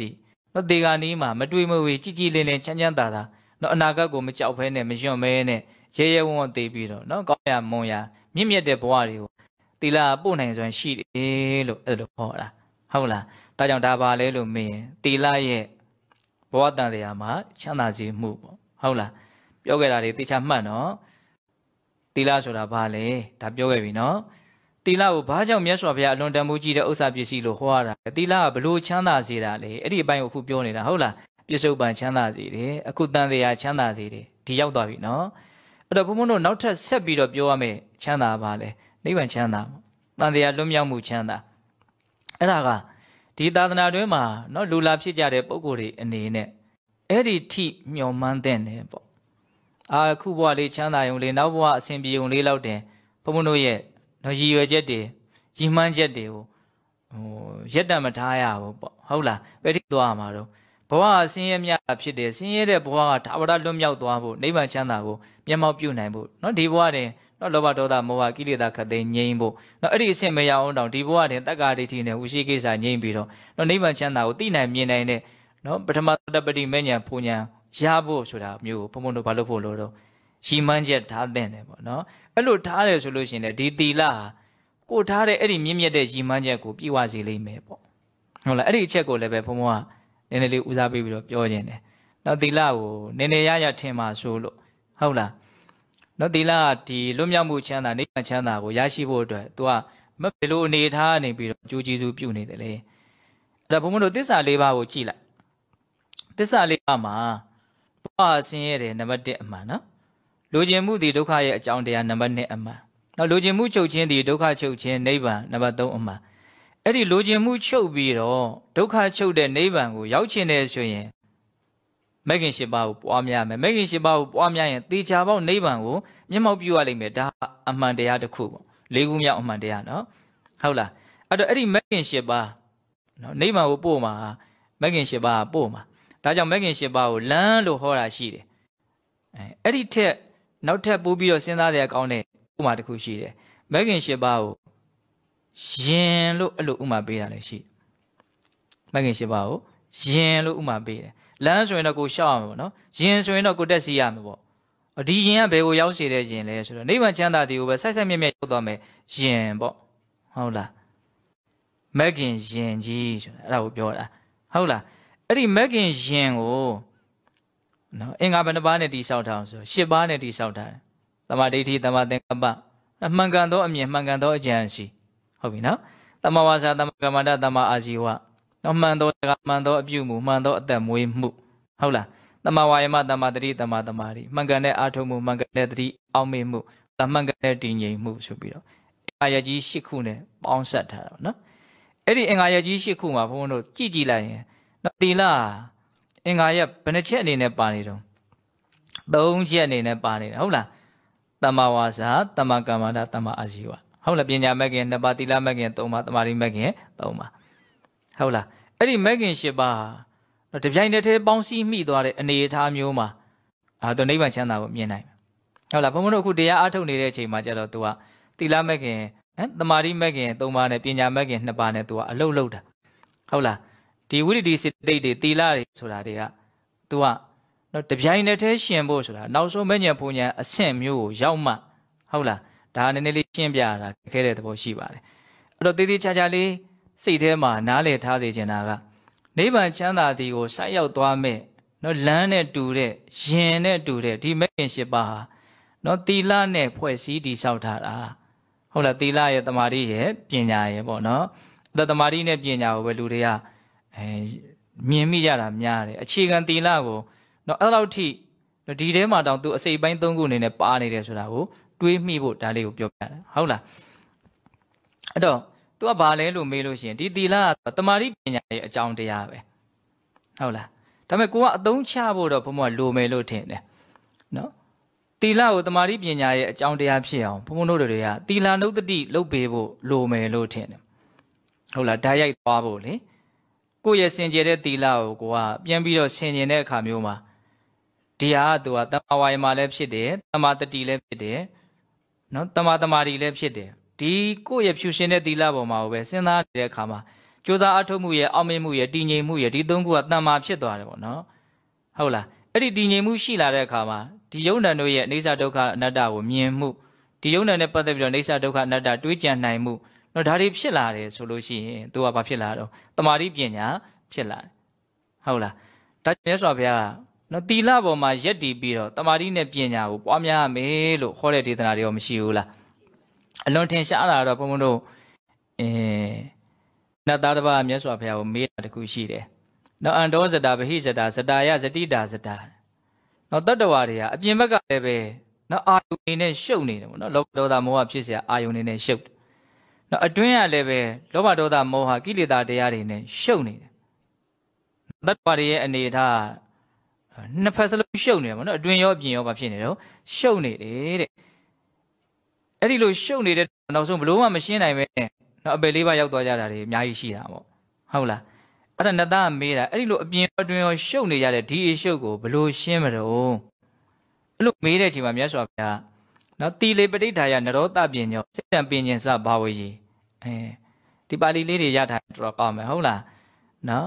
နော်ဒီကနီးမှာမတွေးမဝေကြည်ကြည်လင်းလင်းချမ်းချမ်းသာသာနော်အနာဂတ်ကိုမကြောက်ဖဲနဲ့မယွန့်မဲနဲ့ရဲရဲဝံ့ဝံ့သိပြီးတော့နော်ကောင်းရမွန်ရမြင့်မြတ်တဲ့ဘဝတွေကိုတီလာပို့နိုင်စွမ်းရှိတယ်လို့အဲ့လိုဟောတာဟုတ်လားဒါကြောင့်ဒါပါလဲလို့မင်းတီလာရဲ့ဘဝတန်တရားမှာချမ်းသာစေမှုပေါ့ဟုတ်လားပြောခဲ့တာတွေတေချာမှတ်နော်တီလာဆိုတာဘာလဲဒါပြောခဲ့ပြီနော်တီလာကိုဘာကြောင့်မြတ်စွာဘုရားအလွန်တန်ဖိုးကြီးတဲ့ဥစ္စာပစ္စည်းလို့ဟောရတာလဲတီလာကဘလို့ချမ်းသာစေတာလဲအဲ့ဒီအပိုင်းကိုအခုပြောနေတာဟုတ်လားပြစ္ဆုတ်ပံချမ်းသာစေတယ်အခုတန်တရားချမ်းသာစေတယ်ဒီရောက်သွားပြီနော်အဲ့တော့ဘုံဘုံတို့နောက်ထပ်ဆက်ပြီးတော့ပြောရမယ်ချမ်းသာပါလဲနိဗ္ဗာန်ချမ်းသာတန်တရားလွတ်မြောက်မှုချမ်းသာအဲ့ဒါကဒီသာသနာတွင်မှာနော်လူလာဖြစ်ကြတဲ့ပုံကိုယ်တွေအနေနဲ့အဲ့ဒီထိမျှော်မှန်းတဲ့နေပေါ့အာခုဘဝလေးချမ်းသာရုံလေးနောက်ဘဝအစဉ်ပြေုံလေးလောက်တင်ဘုံဘုံတို့ရဲ့နော်ရည်ရွယ်ချက်တွေရည်မှန်းချက်တွေကိုဟိုရက်တံမထားရဘူးပေါ့ဟုတ်လားဘယ်ထိသွားမှာတော့ဘဝဆင်းရဲမြတ်ဖြစ်တယ်ဆင်းရဲတဲ့ဘဝကဒါဝရလွတ်မြောက်သွားဖို့နိဗ္ဗာန်ချမ်းသာကိုမျက်မှောက်ပြုနိုင်ဖို့နော်ဒီဘဝတင်နော်လောဘဒေါသမောဟကိလေသာခတ်သိမ်းငြိမ်းဖို့နော်အဲ့ဒီအဆင့်မရအောင်တောင်ဒီဘဝတင်တက္ကာဒိဋ္ဌိနဲ့ဝိရှိကိစ္စငြိမ်းပြီးတော့နော်နိဗ္ဗာန်ချမ်းသာကိုသိနိုင်မြင်နိုင်တဲ့နော်ပထမတပတိမေညာဖူညာရဖို့ဆိုတာမျိုးဘုံဘုံတို့ဘာလို့ဖို့လို့တော့ရှီမန်းချက်ထားတဲ့တယ်ပေါ့နော်အဲ့လိုထားတယ်ဆိုလို့ရှိရင်လေဒီတီလာကိုထားတဲ့အဲ့ဒီမြင့်မြတ်တဲ့ရှီမန်းချက်ကိုပြည့်ဝစေလိမ့်မယ်ပေါ့ဟုတ်လားအဲ့ဒီအချက်ကိုလည်းပဲဘုံဘုံကနည်းနည်းလေးဦးစားပေးပြီးတော့ပြောခြင်းတယ်နော်တီလာကိုနည်းနည်းရရထင်ပါဆိုလို့ဟုတ်လားနော်တီလာကဒီလွတ်မြောက်မှုချမ်းသာနိဗ္ဗာန်ချမ်းသာကိုရရှိဖို့အတွက် तू ကမဘယ်လိုအနေထားနေပြီးတော့ကြိုးကျေးဇူးပြုနေတယ်လေအဲ့ဒါဘုံဘုံတို့သစ္စာလေးပါးကိုကြည့်လိုက်သစ္စာလေးပါးမှာဘဝဆင်းရဲတယ်နံပါတ်一အမှန်နော်လိုချင်မှုဒီဒုက္ခရဲ့အကြောင်းတရားနံပါတ်二အမှန်နော်လိုချင်မှုချုပ်ခြင်းဒီဒုက္ခချုပ်ခြင်းနိဗ္ဗာန်နံပါတ်三အမှန်အဲ့ဒီလိုချင်မှုချုပ်ပြီးတော့ဒုက္ခချုပ်တဲ့နိဗ္ဗာန်ကိုရောက်ချင်တယ်ဆိုရင်မဂ်ခင်၈ပါးကိုပွားများမယ်မဂ်ခင်၈ပါးကိုပွားများရင်တေချာပေါက်နိဗ္ဗာန်ကိုမျက်မှောက်ပြုရလိမ့်မယ်ဒါအမှန်တရားတစ်ခုပေါ့လေးခုမြောက်အမှန်တရားနော်ဟုတ်လားအဲ့တော့အဲ့ဒီမဂ်ခင်၈ပါးနော်နိဗ္ဗာန်ကိုပို့မှာမဂ်ခင်၈ပါးပို့မှာဒါကြောင့်မဂ်ခင်၈ပါးကိုလမ်းလို့ဟောတာရှိတယ်အဲအဲ့ဒီထက်နောက်ထပ်ပို့ပြီးတော့စဉ်းစားရကောင်းတဲ့ဥပမာတစ်ခုရှိတယ်မဂ်ခင်၈ပါးကိုရင်လို့အဲ့လိုဥမာပေးတာလည်းရှိမဂ်ခင်၈ပါးကိုရင်လို့ဥမာပေးတယ်လမ်းဆိုရင်တော့ကိုရှောက်ရမှာပေါ့နော်ရင်ဆိုရင်တော့ကိုတက်စီရမှာပေါ့ဒီရင်ကဘယ်ကိုရောက်စေတဲ့ရင်လဲဆိုတော့နိဗ္ဗာန်ချမ်းသာတွေကိုပဲစိုက်စိုက်မြက်မြက်ရောက်သွားမယ်ရင်ပေါ့ဟုတ်လားမဂ်ခင်ရင်ကြီးဆိုတာအဲ့ဒါကိုပြောတာဟုတ်လားအဲ့ဒီမဂ်ခင်ရင်ကိုနော်အင်္ဂါဘယ်နှပါးနဲ့တိဆောက်ထားအောင်ဆိုရှစ်ပါးနဲ့တိဆောက်ထားတယ်သမာဓိဋ္ဌိသမာသင်္ကပ္ပမှန်ကန်သောအမြင်မှန်ကန်သောအကြံရှိဟုတ်ပြီနော်သမဝါစာသမကမ္မန္တသမအာဇီဝနော်မှန်သောစကားမှန်သောအပြုမှုမှန်သောအသက်မွေးမှုဟုတ်လားသမဝါယမသမတတိသမသမာဓိမှန်ကန်တဲ့အာထုံမှုမှန်ကန်တဲ့တတိအောက်မေ့မှုမှန်ကန်တဲ့တည်ငြိမ်မှုဆိုပြီးတော့အင်္ဂါရကြီးရှစ်ခုနဲ့ပေါင်းစပ်ထားတာပေါ့နော်အဲ့ဒီအင်္ဂါရကြီးရှစ်ခုမှာဘုန်းဘုန်းတို့ကြည့်ကြည့်လိုက်ရင်နော်သီလအင်္ဂါရဘယ်နှချက်အနေနဲ့ပါနေတော့သုံးချက်အနေနဲ့ပါနေတယ်ဟုတ်လားသမဝါစာသမကမ္မန္တသမအာဇီဝဟုတ်လားပညာမဲ့ခင်နှစ်ပါးသီလမဲ့ခင်သုံးပါးသမာဓိမဲ့ခင်သုံးပါးဟုတ်လားအဲ့ဒီမဲ့ခင်ရှစ်ပါးတော့တပြိုင်တည်းတည်းပေါင်းစည်းမိသွားတဲ့အနေအထားမျိုးမှာအာတော့နိဗ္ဗာန်ချမ်းသာကိုမြင်နိုင်ဟုတ်လားဘုံဘုံတို့အခုတရားအားထုတ်နေတဲ့အချိန်မှာကျတော့ तू ကသီလမဲ့ခင်ဟမ်သမာဓိမဲ့ခင်သုံးပါးနဲ့ပညာမဲ့ခင်နှစ်ပါးနဲ့ तू ကအလုံးလုံးတာဟုတ်လားဒီဝိရဒိစိတ်တိတ်တွေသီလတွေဆိုတာတွေက तू ကနော်တပြိုင်တည်းတည်းရှင်ဖို့ဆိုတာနောက်ဆုံးမဲ့ညာဖူညာအဆင့်မျိုးကိုရောက်မှဟုတ်လားဒါနည်းနည်းလေးရှင်းပြရတာခဲတဲ့သဘောရှိပါတယ်အဲ့တော့တည်တည်ချာချာလေးစိတ်ထဲမှာနားလည်ထားစေချင်တာကနိဗ္ဗာန်ချမ်းသာသည်ကိုဆိုက်ရောက်သွားမဲ့နော်လမ်းနဲ့တူတဲ့ရင်နဲ့တူတဲ့ဒီမဲ့ခင်ရှစ်ပါးဟာနော်သီလနဲ့ဖွဲ့စည်းတည်ဆောက်ထားတာဟုတ်လားသီလရဲ့တမာတိရဲ့ပညာရဲ့ပေါ့နော်အဲ့တော့တမာတိနဲ့ပညာကိုပဲလူတွေကအဲမြင်မိကြတာများတယ်အခြေခံသီလကိုနော်အဲ့လောက်ထိဒီထဲမှာတောင်သူအစိပ်ပိုင်းသုံးခုအနေနဲ့ပါနေတယ်ဆိုတာကိုတွေးမိဖို့ဒါလေးကိုပြောပြတာဟုတ်လားအဲ့တော့သူကဘာလဲလို့မေးလို့ရှိရင်ဒီသီလကတမာတိပညာရဲ့အကြောင်းတရားပဲဟုတ်လားဒါပေမဲ့ကိုကအသုံးချဖို့တော့ဘုံဘုံကလိုမယ်လို့ထင်တယ်နော်သီလကိုတမာတိပညာရဲ့အကြောင်းတရားဖြစ်အောင်ဘုံဘုံတို့တွေကသီလနုတ္တိလုပ်ပေးဖို့လိုမယ်လို့ထင်တယ်ဟုတ်လားဓာတ်ရိုက်သွားဖို့လေကိုယ့်ရဲ့စင်ကြယ်တဲ့သီလကိုကိုကပြန်ပြီးတော့ဆင်ခြင်တဲ့အခါမျိုးမှာဒီဟာကသူကတမဝါယမလည်းဖြစ်တယ်တမတတိလည်းဖြစ်တယ်နော်တမတမာတိလည်းဖြစ်တယ်ဒီကိုယ့်ရဲ့ဖြူရှင်တဲ့သီလပေါ်မှာပဲစဉ်းစားနေတဲ့အခါမှာကြကြိုးစားအထောက်မှုရဲ့အောင်မြင်မှုရဲ့တည်ငြိမ်မှုရဲ့ဒီသုံးခုကတဏ္မာဖြစ်သွားတယ်ပေါ့နော်ဟုတ်လားအဲ့ဒီတည်ငြိမ်မှုရှိလာတဲ့အခါမှာဒီယုံ nant တို့ရဲ့အိဋ္ဌဒုက္ခအနတ္တကိုမြင်မှုဒီယုံ nant နဲ့ပတ်သက်ပြီးတော့အိဋ္ဌဒုက္ခအနတ္တတွေးကြံနိုင်မှုနော်ဒါတွေဖြစ်လာတယ်ဆိုလို့ရှိရင်သူကဘာဖြစ်လာတော့တမာတိပညာဖြစ်လာတယ်ဟုတ်လားဒါမြတ်စွာဘုရားကနော်တီလပေါ်မှာယက်တည်ပြီးတော့တမာတိနဲ့ပညာကိုပွားများရမယ်လို့ခေါ်တဲ့ဒေသနာတွေရောမရှိဘူးလားအလွန်ထင်ရှားလာတော့ဘုန်းဘုန်းတို့အဲနတ်သားတစ်ပါးမြတ်စွာဘုရားကိုမေးတာတခုရှိတယ်နော်အန္တောဇတာဗဟိဇတာဇတာယဇတိတာဇတာနော်တတ္တဝါတွေကအပြင်ဘက်ကလည်းပဲနော်အာယုန်နေနဲ့ရှုပ်နေတယ်ပေါ့နော်လောဘဒေါသမောဟဖြစ်เสียအာယုန်နေနဲ့ရှုပ်တယ်နော်အတွင်းကလည်းပဲလောဘဒေါသမောဟကိလေသာတရားတွေနဲ့ရှုပ်နေတယ်တတ္တဝါတွေရဲ့အနေထားနှစ်ဖက်စလုံးရှုပ်နေတယ်ပေါ့နော်အတွင်းရောအပြင်ရောဘာဖြစ်နေတော့ရှုပ်နေတယ်တဲ့အဲ့ဒီလိုရှုပ်နေတဲ့နောက်ဆုံးဘလို့မှမရှင်းနိုင်ပဲနော်အပယ်လေးပါးရောက်သွားကြတာတွေအများကြီးရှိတာပေါ့ဟုတ်လားအဲ့ဒါနတ်သားကမေးတာအဲ့ဒီလိုအပြင်အတွင်းရောရှုပ်နေရတဲ့ဒီအရှုပ်ကိုဘလို့ရှင်းမလို့အဲ့လိုမေးတဲ့အချိန်မှာမြတ်စွာဘုရားနော်တီလေပဋိဌာယနရောတပညောစိတ္တံပင်ဉ္စဘာဝကြီးအဲဒီပါဠိလေးတွေရထားတော်ကောင်းမယ်ဟုတ်လားနော်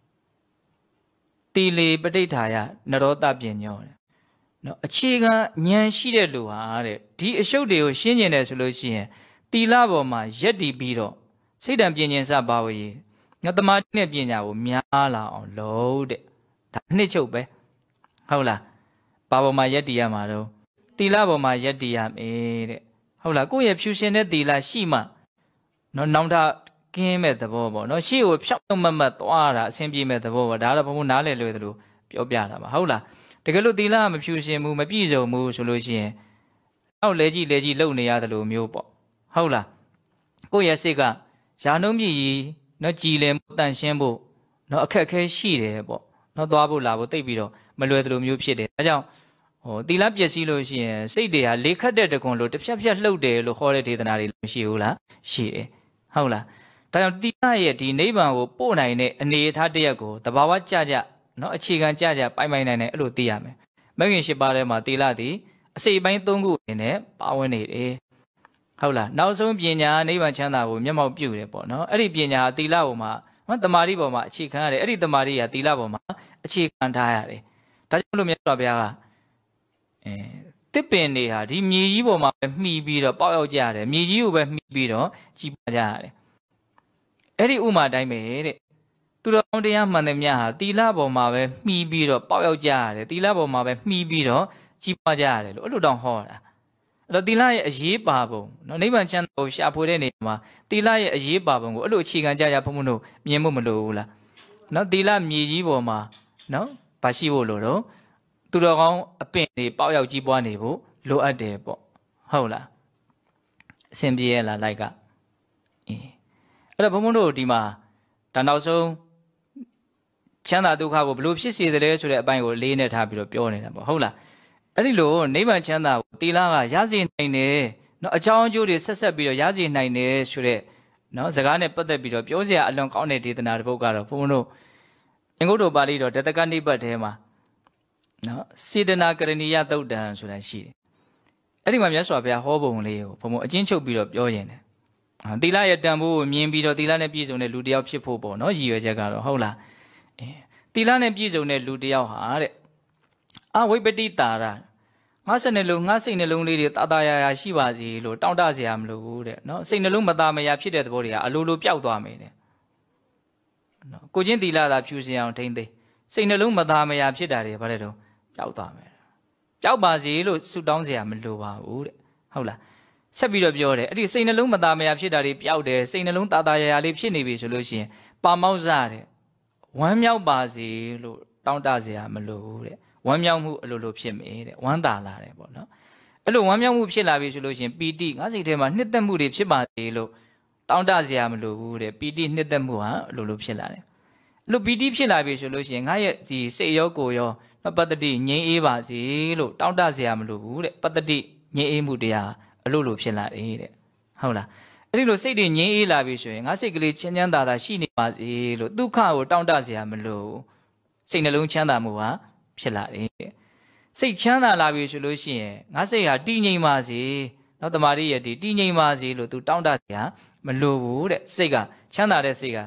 တီလေပဋိဌာယနရောတပညောတဲ့နော်အခြေခံဉာဏ်ရှိတဲ့လူဟာတဲ့ဒီအရှုပ်တွေကိုရှင်းကျင်တယ်ဆိုလို့ရှိရင်တီလပေါ်မှာယက်တည်ပြီးတော့စိတ္တံပင်ဉ္စဘာဝကြီးငါတမာတိနဲ့ပညာကိုများလာအောင်လုပ်တဲ့ဒါနှစ်ချုပ်ပဲဟုတ်လားဘာပေါ်မှာယက်တည်ရမှာတော့တီလပေါ်မှာယက်တည်ရမယ်တဲ့ဟုတ်လားကိုယ့်ရဲ့ဖြူရှင်တဲ့တီလရှိမှနော်နောင်တကင်းမဲ့သဘောပေါ့နော်ရှေ့ကိုဖြောက်မတ်မတ်သွားတာအဆင်ပြေမဲ့သဘောပေါ့ဒါတော့ဘုံဘုံနားလည်လွယ်သလိုပြောပြတာပါဟုတ်လားတကယ်လို့တီလမဖြူရှင်ဘူးမပြည့်စုံဘူးဆိုလို့ရှိရင်အောက်လဲကြည့်လဲကြည့်လုံနေရတယ်လို့မျိုးပေါ့ဟုတ်လားကိုယ့်ရဲ့စိတ်ကယာနှုံးမြည်ကြီးနော်ကြည်လင်မှုတန်ရှင်းဖို့နော်အခက်အခဲရှိတယ်ပေါ့နော်သွားဖို့လာဖို့တိတ်ပြီးတော့မလွယ်သလိုမျိုးဖြစ်တယ်ဒါကြောင့်ဟိုတီလပျက်စီးလို့ရှိရင်စိတ်တွေဟာလေခတ်တဲ့တခွန်လို့တစ်ဖြတ်ဖြတ်လှုပ်တယ်လို့ခေါ်တဲ့ဒေသနာတွေမရှိဘူးလားရှိတယ်ဟုတ်လားဒါကြောင့်တီလရဲ့ဒီနိဗ္ဗာန်ကိုပို့နိုင်တဲ့အနေအထားတစ်ရပ်ကိုတဘာဝကြကြနော်အခြေခံကြကြပိုင်ပိုင်နိုင်နိုင်အဲ့လိုသိရမယ်မဂ်ခင်၈ပါးထဲမှာတီလသည်အစိပ်ပိုင်း၃ခုအနေနဲ့ပါဝင်နေတယ်ဟုတ်လားနောက်ဆုံးပညာနိဗ္ဗာန်ချမ်းသာကိုမျက်မှောက်ပြုတယ်ပေါ့နော်အဲ့ဒီပညာတီလပေါ်မှာဟောတမာတိပေါ်မှာအခြေခံရတယ်အဲ့ဒီတမာတိကတီလပေါ်မှာအခြေခံထားရတယ်ဒါကြောင့်လို့မြတ်စွာဘုရားကအဲတစ်ပင်တွေဟာဒီမြေကြီးပေါ်မှာပဲမှီပြီးတော့ပေါက်ရောက်ကြရတယ်မြေကြီးကိုပဲမှီပြီးတော့ကြီးပါကြရတယ်အဲ့ဒီဥမာတိုင်းပဲတဲ့သူတော်ကောင်းတရားမှန်သမျှဟာတီလပေါ်မှာပဲမှီပြီးတော့ပေါက်ရောက်ကြရတယ်တီလပေါ်မှာပဲမှီပြီးတော့ကြီးပါကြရတယ်လို့အဲ့လိုတောင်ဟောတာအဲ့တော့တီလရဲ့အရေးပါပုံနော်နိဗ္ဗာန်ချမ်းသာကိုရှာဖွေတဲ့နေရာမှာတီလရဲ့အရေးပါပုံကိုအဲ့လိုအခြေခံကြကြဘုံဘုံတို့မြင်ဖို့မလိုဘူးလားနော်တီလမြေကြီးပေါ်မှာနော်ဘာရှိဖို့လို့တော့သူတော်ကောင်းအပင်တွေပေါက်ရောက်ကြီးပွားနေဖို့လိုအပ်တယ်ပေါ့ဟုတ်လားအစဉ်ပြေရလားလိုက်ကအေးအဲ့တော့ဘုံဘုံတို့ဒီမှာဒါနောက်ဆုံးချမ်းသာဒုက္ခကိုဘယ်လိုဖြစ်စေသလဲဆိုတဲ့အပိုင်းကိုလေးနဲ့ထားပြီးတော့ပြောနေတာပေါ့ဟုတ်လားအဲ့ဒီလိုနိဗ္ဗာန်ချမ်းသာကိုတီလကရစေနိုင်တယ်နော်အကြောင်းအကျိုးတွေဆက်ဆက်ပြီးတော့ရစေနိုင်တယ်ဆိုတဲ့နော်စကားနဲ့ပတ်သက်ပြီးတော့ပြောစရာအလွန်ကောင်းတဲ့ဒေသနာတစ်ပုဒ်ကတော့ဘုံဘုံတို့အင်္ဂုတ္တပါဠိတော်တတကနိပတ်ထဲမှာနော်စေတနာကရဏီယသုတ်တံဆိုတာရှိတယ်အဲ့ဒီမှာမြတ်စွာဘုရားဟောပုံလေးကိုဘုံဘုံအချင်းချုပ်ပြီးတော့ပြောရင်တယ်တီလရဲ့တန်ဖိုးကိုမြင်ပြီးတော့တီလနဲ့ပြည့်စုံတဲ့လူတစ်ယောက်ဖြစ်ဖို့ပေါ့နော်ရည်ရွယ်ချက်ကတော့ဟုတ်လားအဲတီလနဲ့ပြည့်စုံတဲ့လူတစ်ယောက်ဟာတဲ့အဝိပတိတာရငါစိတ်နှလုံးငါစိတ်နှလုံးလေးတွေတာတာယာယာရှိပါစေလို့တောင်းတစရာမလိုဘူးတဲ့နော်စိတ်နှလုံးမသားမယာဖြစ်တဲ့သဘောတွေကအလိုလိုပျောက်သွားမယ်တဲ့နော်ကိုချင်းတီလသာဖြူစင်အောင်ထိမ့်သိစိတ်နှလုံးမသားမယာဖြစ်တာတွေဘာလဲတော့ပျောက်သွားမယ်ပျောက်ပါစေလို့ဆုတောင်းစရာမလိုပါဘူးတဲ့ဟုတ်လားဆက်ပြီးတော့ပြောတယ်အဲ့ဒီစိတ်နှလုံးမသားမယာဖြစ်တာတွေပျောက်တယ်စိတ်နှလုံးတာတာယာယာလေးဖြစ်နေပြီဆိုလို့ရှိရင်ပါမောက်စားတဲ့ဝမ်းမြောက်ပါစေလို့တောင်းတစရာမလိုဘူးတဲ့ဝမ်းမြောက်မှုအလိုလိုဖြစ်မယ်တဲ့ဝမ်းသာလာတယ်ပေါ့နော်အဲ့လိုဝမ်းမြောက်မှုဖြစ်လာပြီဆိုလို့ရှိရင်ပီတိငါစိတ်ထဲမှာနှစ်သက်မှုတွေဖြစ်ပါစေလို့တောင်းတစရာမလိုဘူးတဲ့ပီတိနှစ်သက်မှုဟာအလိုလိုဖြစ်လာတယ်အဲ့လိုပီတိဖြစ်လာပြီဆိုလို့ရှိရင်ငါရဲ့ဒီစိတ်ရောကိုယ်ရောပတ္တတိငြိမ်းအေးပါစေလို့တောင်းတစရာမလိုဘူးတဲ့ပတ္တတိငြိမ်းအေးမှုတရားအလိုလိုဖြစ်လာတယ်တဲ့ဟုတ်လားအဲ့ဒီလိုစိတ်တွေငြိမ်းအေးလာပြီဆိုရင်ငါစိတ်ကလေးချမ်းချမ်းသာသာရှိနေပါစေလို့ဒုက္ခကိုတောင်းတစရာမလိုစိတ်နှလုံးချမ်းသာမှုဟာဖြစ်လာတယ်တဲ့စိတ်ချမ်းသာလာပြီဆိုလို့ရှိရင်ငါစိတ်ဟာတည်ငြိမ်ပါစေနော်တမာရီရဲ့ဒီတည်ငြိမ်ပါစေလို့ तू တောင်းတစရာမလိုဘူးတဲ့စိတ်ကချမ်းသာတဲ့စိတ်က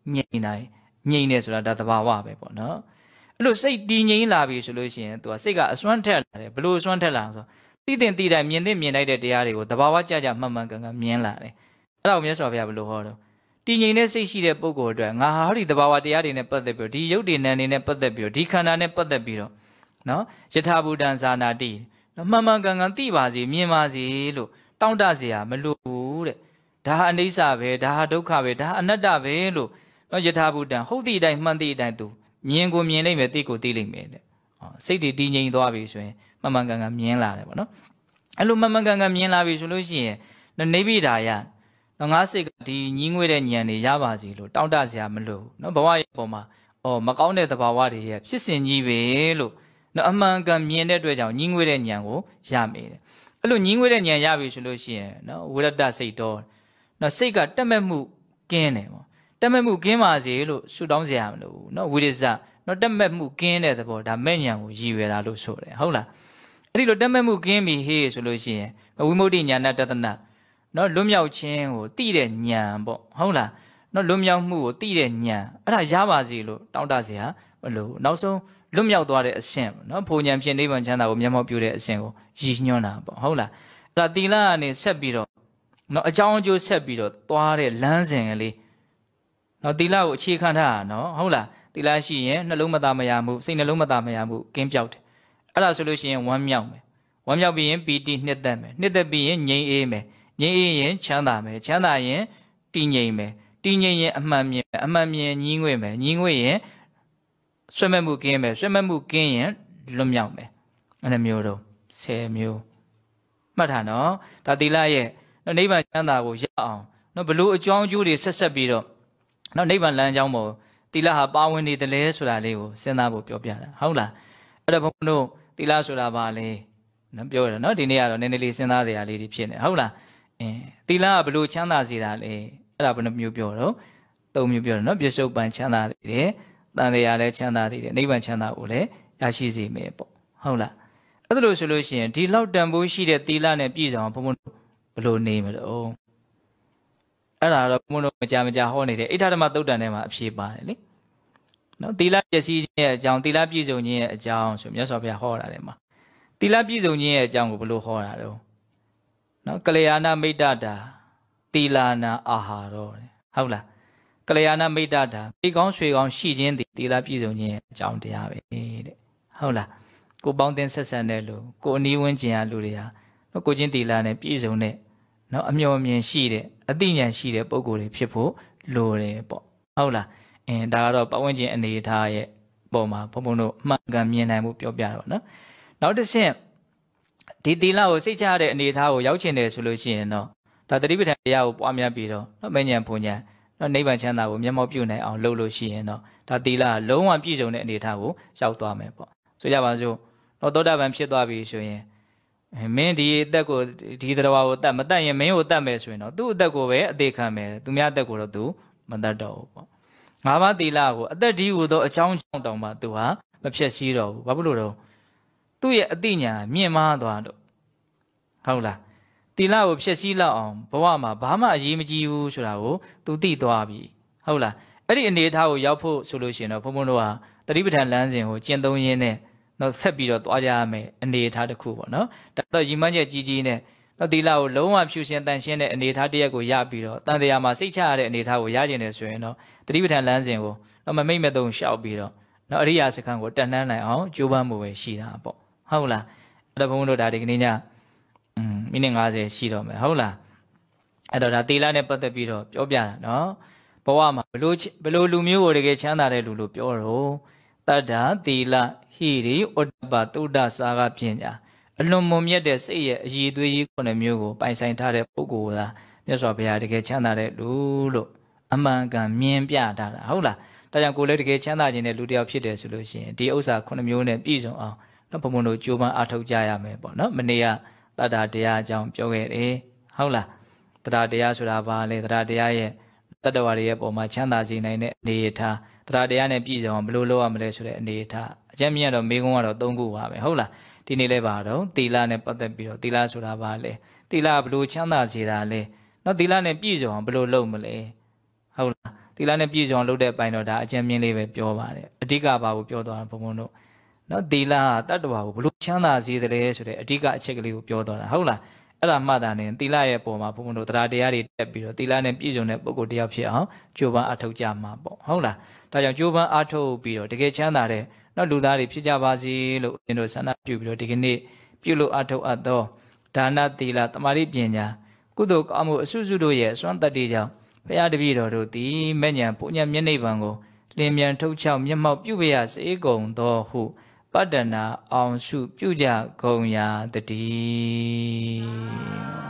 ငြိမ်နိုင်ငြိမ်နေဆိုတာဒါသဘာဝပဲပေါ့နော်အဲ့လိုစိတ်တည်ငြိမ်လာပြီဆိုလို့ရှိရင်သူကစိတ်ကအစွမ်းထက်လာတယ်ဘလို့အစွမ်းထက်လာဆိုသိတဲ့သိတိုင်းမြင်တဲ့မြင်လိုက်တဲ့တရားတွေကိုသဘာဝကြကြမှန်မှန်ကန်ကန်မြင်လာတယ်အဲ့ဒါကိုမြတ်စွာဘုရားဘယ်လိုဟောတော့တည်ငြိမ်တဲ့စိတ်ရှိတဲ့ပုဂ္ဂိုလ်အတွက်ငါဟာဟောဒီသဘာဝတရားတွေနဲ့ပတ်သက်ပြီးဒီရုပ်တည်နံတွေနဲ့ပတ်သက်ပြီးဒီခန္ဓာနဲ့ပတ်သက်ပြီးတော့နော်ယထာဘူတံဇာနာတိမှန်မှန်ကန်ကန်သိပါစေမြင်ပါစေလို့တောင့်တเสียမလို့ဘူးတဲ့ဒါဟာအနိစ္စပဲဒါဟာဒုက္ခပဲဒါဟာအနတ္တပဲလို့နော်ယထာဘူတံဟုတ်သည့်အတိုင်းမှန်သည့်အတိုင်းသူမြင်ကိုမြင်လိမ့်မယ်သိကိုသိလိမ့်မယ်တဲ့စိတ်တွေတည်ငြိမ်သွားပြီဆိုရင်မှန်မှန်ကန်ကန်မြင်လာတယ်ပေါ့နော်အဲ့လိုမှန်မှန်ကန်ကန်မြင်လာပြီဆိုလို့ရှိရင်နိဗ္ဗိဒာယနော်ငါစိတ်ကဒီညီးငွေတဲ့ဉာဏ်တွေရပါစီလို့တောင့်တเสียမလို့နော်ဘဝရဲ့ပုံမှာအော်မကောင်းတဲ့သဘာဝတွေရဲ့ဖြစ်စဉ်ကြီးပဲလို့နော်အမှန်ကန်မြင်တဲ့အတွက်ကြောင့်ညီးငွေတဲ့ဉာဏ်ကိုရမိတယ်အဲ့လိုညီးငွေတဲ့ဉာဏ်ရပြီဆိုလို့ရှိရင်နော်ဝိရတစိတ်တော်နော်စိတ်ကတက်မဲ့မှုကင်းတယ်ပေါ့တက်မဲ့မှုကင်းပါစေလို့ဆုတောင်းเสียမလို့နော်ဝိရိဇနော်တက်မဲ့မှုကင်းတဲ့သဘောဒါမဲ့ဉာဏ်ကိုရည်ရွယ်တာလို့ဆိုတယ်ဟုတ်လားအဲ့ဒီလိုတက်မဲ့မှုကင်းပြီဟေးဆိုလို့ရှိရင်ဝိမု ക്തി ဉာဏတတနာနော်လွတ်မြောက်ခြင်းကိုသိတဲ့ဉာဏ်ပေါ့ဟုတ်လားနော်လွတ်မြောက်မှုကိုသိတဲ့ဉာဏ်အဲ့ဒါရပါစေလို့တောင်းတเสียမလို့နောက်ဆုံးလွတ်မြောက်သွားတဲ့အဆင့်နော်ဘုံဉာဏ်ဖြင့်နိဗ္ဗာန်ချမ်းသာကိုမျက်မှောက်ပြုတဲ့အဆင့်ကိုရည်ညွှန်းတာပေါ့ဟုတ်လားအဲ့ဒါသီလကနေဆက်ပြီးတော့နော်အကြောင်းအကျိုးဆက်ပြီးတော့သွားတဲ့လမ်းစဉ်ကလေးနော်သီလကိုအခြေခံထားတာနော်ဟုတ်လားသီလရှိရင်နှလုံးမသားမရမှုစိတ်နှလုံးမသားမရမှုကင်းပြောက်တယ်အဲ့ဒါဆိုလို့ရှိရင်ဝမ်းမြောက်မယ်ဝမ်းမြောက်ပြီးရင်ပီတိနှစ်သက်မယ်နှစ်သက်ပြီးရင်ငြိမ်အေးမယ်ငြိမ်အေးရင်ချမ်းသာမယ်ချမ်းသာရင်တည်ငြိမ်မယ်တည်ငြိမ်ရင်အမှန်မြင်အမှန်မြင်ညီးငွေ့မယ်ညီးငွေ့ရင်ဆွဲမဲ့မှုကင်းမယ်ဆွဲမဲ့မှုကင်းရင်လွတ်မြောက်မယ်အဲ့လိုမျိုးတော့ဆယ်မျိုးမှတ်ထားနော်ဒါသီလရဲ့နိဗ္ဗာန်ချမ်းသာကိုရအောင်နော်ဘလို့အကြောင်းအကျိုးတွေဆက်ဆက်ပြီးတော့နော်နိဗ္ဗာန်လမ်းကြောင်းပေါ်သီလဟာပါဝင်နေတယ်လဲဆိုတာလေးကိုစဉ်းစားဖို့ပြောပြတာဟုတ်လားအဲ့တော့ဘုန်းတို့သီလဆိုတာဘာလဲနော်ပြောရနော်ဒီနေ့ကတော့နည်းနည်းလေးစဉ်းစားစရာလေးတွေဖြစ်နေဟုတ်လားအင်းသီလကဘလို့ချမ်းသာစေတာလဲအဲ့ဒါဘယ်နှမျိုးပြောတော့သုံးမျိုးပြောတယ်နော်ပြစ္ဆုတ်ပံချမ်းသာတယ်တန်တရားလည်းချမ်းသာတယ်နိဗ္ဗာန်ချမ်းသာကိုလည်းရရှိစေမယ်ပေါ့ဟုတ်လားအဲ့ဒါလို့ဆိုလို့ရှိရင်ဒီလောက်တန်ဖိုးရှိတဲ့သီလနဲ့ပြည့်စုံအောင်ဘုန်းဘုန်းဘယ်လိုနေမလို့အဲ့ဒါတော့ဘုန်းဘုန်းတို့မကြမကြဟောနေတဲ့ဣဋ္ဌဓမ္မသုတ်တန်ထဲမှာအဖြေပါတယ်လေနော်သီလပျက်စီးခြင်းရဲ့အကြောင်းသီလပြည့်စုံခြင်းရဲ့အကြောင်းဆိုမြတ်စွာဘုရားဟောတာတယ်မှာသီလပြည့်စုံခြင်းရဲ့အကြောင်းကိုဘယ်လိုဟောတာတော့နော်ကလျာဏမိတ်တတာသီလာနာအာဟာရောဟုတ်လားကလျာဏမိတ်တတာမိကောင်းရွှေကောင်းရှိခြင်းသီလပြည့်စုံခြင်းရဲ့အကြောင်းတရားပဲတဲ့ဟုတ်လားကိုပေါင်းတင်ဆက်ဆံတဲ့လူကိုအနီးဝန်းကျင်ကလူတွေဟာနော်ကိုချင်းသီလနဲ့ပြည့်စုံတဲ့နော်အမျှော်မြင်ရှိတဲ့အသိဉာဏ်ရှိတဲ့ပုံကိုယ်တွေဖြစ်ဖို့လိုတယ်ပေါ့ဟုတ်လားအင်းဒါကတော့ပတ်ဝန်းကျင်အနေအထားရဲ့ပုံမှာဘုံဘုံတို့မှန်ကန်မြင်နိုင်မှုပြောပြတာပေါ့နော်နောက်တစ်ဆင့်ဒီသီလကိုစိတ်ချရတဲ့အနေအထားကိုရောက်ချင်တယ်ဆိုလို့ရှိရင်တော့ဒါသတိပဋ္ဌာန်တရားကိုပွားများပြီးတော့နော်မဉ္ဇဉ်ဘုံဉဏ်နော်နိဗ္ဗာန်ချမ်းသာကိုမျက်မှောက်ပြုနိုင်အောင်လုပ်လို့ရှိရင်တော့ဒါသီလလုံးဝပြည့်စုံတဲ့အနေအထားကိုရောက်သွားမယ်ပေါ့ဆိုကြပါစို့တော့သောတာပန်ဖြစ်သွားပြီဆိုရင်မင်းဒီအသက်ကိုဒီတရားကိုတတ်မတတ်ရင်မင်းကိုတတ်မယ်ဆိုရင်တော့သူ့အသက်ကိုပဲအသေးခံမယ်သူများအသက်ကိုတော့သူမတတ်တော့ဘူးပေါ့ငါးပါးသီလကိုအသက်ဒီဟူသောအကြောင်းကြောင့်တောင်မှသူဟာမဖြစ်စည်းတော့ဘူးဘာဖြစ်လို့တော့သူ့ရဲ့အသိဉာဏ်မြင့်မားသွားတော့ဟုတ်လားသီလကိုဖြစ်စည်းလောက်အောင်ဘဝမှာဘာမှအရေးမကြီးဘူးဆိုတာကိုသူသိသွားပြီဟုတ်လားအဲ့ဒီအနေအထားကိုရောက်ဖို့ဆိုလို့ရှိရင်တော့ဘုံဘုံတို့ဟာတတိပဋ္ဌာန်လမ်းစဉ်ကိုကျင့်သုံးရင်းနဲ့တော့ဆက်ပြီးတော့သွားကြရမယ်အနေအထားတစ်ခုပေါ့နော်ဒါတော့ရည်မှန်းချက်ကြီးကြီးနဲ့တော့သီလကိုလုံးဝဖြူရှင်တန်ရှင်းတဲ့အနေအထားတစ်ရက်ကိုရပြီးတော့တန်တရားမှာစိတ်ချရတဲ့အနေအထားကိုရကျင်တယ်ဆိုရင်တော့တတိပဋ္ဌာန်လမ်းစဉ်ကိုတော့မမိတ်မသုံးရှောက်ပြီးတော့နော်အရိယာစခန်းကိုတက်နှမ်းနိုင်အောင်ကြိုးပမ်းမှုပဲရှိတာပေါ့ဟုတ်လားအဲ့တော့ဘုန်းဘုန်းတို့ဒါဒီကနေ့ညอืมမိနစ်၅၀ရှိတော့မယ်ဟုတ်လားအဲ့တော့ဒါသီလနဲ့ပတ်သက်ပြီးတော့ပြောပြတာနော်ဘဝမှာဘလို့ဘလို့လူမျိုးကိုတကယ်ချမ်းသာတဲ့လူလို့ပြောတော့တတ္တာသီလဟိရိဥဒ္ဒပသုဒ္ဒစာကပညာအလွန်မွန်မြတ်တဲ့စိတ်ရဲ့အည်သွေးကြီးခုနှစ်မျိုးကိုပိုင်ဆိုင်ထားတဲ့ပုဂ္ဂိုလ်သာမြတ်စွာဘုရားတကယ်ချမ်းသာတဲ့လူလို့အမှန်ကန်မြင်ပြထားတာဟုတ်လားဒါကြောင့်ကိုယ်လည်းတကယ်ချမ်းသာခြင်းတဲ့လူတစ်ယောက်ဖြစ်တယ်ဆိုလို့ရှိရင်ဒီဥစ္စာခုနှစ်မျိုးနဲ့ပြည့်စုံအောင်တော့ဘုံဘုံတို့ကြိုးပမ်းအားထုတ်ကြရမယ်ပေါ့နော်မနေ့ကတတ္တာတရားအကြောင်းပြောခဲ့တယ်ဟုတ်လားတတ္တာတရားဆိုတာဘာလဲတတ္တာတရားရဲ့တတ္တဝါတွေရဲ့ပုံမှာချမ်းသာစေနိုင်တဲ့အနေအထားတတ္တာတရားနဲ့ပြည့်စုံအောင်ဘယ်လိုလုပ်ရမလဲဆိုတဲ့အနေအထားအကျဉ်းမြတ်တော့မေကုန်းကတော့သုံးခုပါပဲဟုတ်လားဒီနေ့လဲပါတော့သီလနဲ့ပတ်သက်ပြီးတော့သီလဆိုတာဘာလဲသီလဘယ်လိုချမ်းသာစေတာလဲနော်သီလနဲ့ပြည့်စုံအောင်ဘယ်လိုလုပ်မလဲဟုတ်လားသတီလာနဲ့ပြည့်စုံလုပ်တဲ့ပိုင်းတော့ဒါအကျဉ်းမြင့်လေးပဲပြောပါတယ်အဓိကဘာကိုပြောသွားတာဘုံဘုံတို့နော်တီလာတတ္တဝါကိုဘလို့ချမ်းသာစေတယ်ဆိုတဲ့အဓိကအချက်ကလေးကိုပြောသွားတာဟုတ်လားအဲ့ဒါမှသာနေတီလာရဲ့ပုံမှာဘုံဘုံတို့တရားတရားတွေတက်ပြီးတော့တီလာနဲ့ပြည့်စုံတဲ့ပုဂ္ဂိုလ်တယောက်ဖြစ်အောင်ကြိုးပမ်းအထောက်ကြမှာပေါ့ဟုတ်လားဒါကြောင့်ကြိုးပမ်းအထောက်ပြီးတော့တကယ်ချမ်းသာတဲ့နော်လူသားတွေဖြစ်ကြပါစေလို့ဦးဇင်းတို့ဆန္ဒပြုပြီးတော့ဒီကနေ့ပြုလို့အထောက်အပ်သောဒါနသီလတမာတိပညာကုသိုလ်ကောင်းမှုအစွစုတို့ရဲ့အစွမ်းတတ္တိကြောင့်ဘုရားတပည့်တော်တို့သည်မဲ့ညာပုညမျက်နှိပ်ပံကိုလင်းမြန်ထုတ်ချောက်မျက်မှောက်ပြုပရစေကုန်သောဟုပတ္တနာအောင်စုပြုကြကုန်ရာတည်း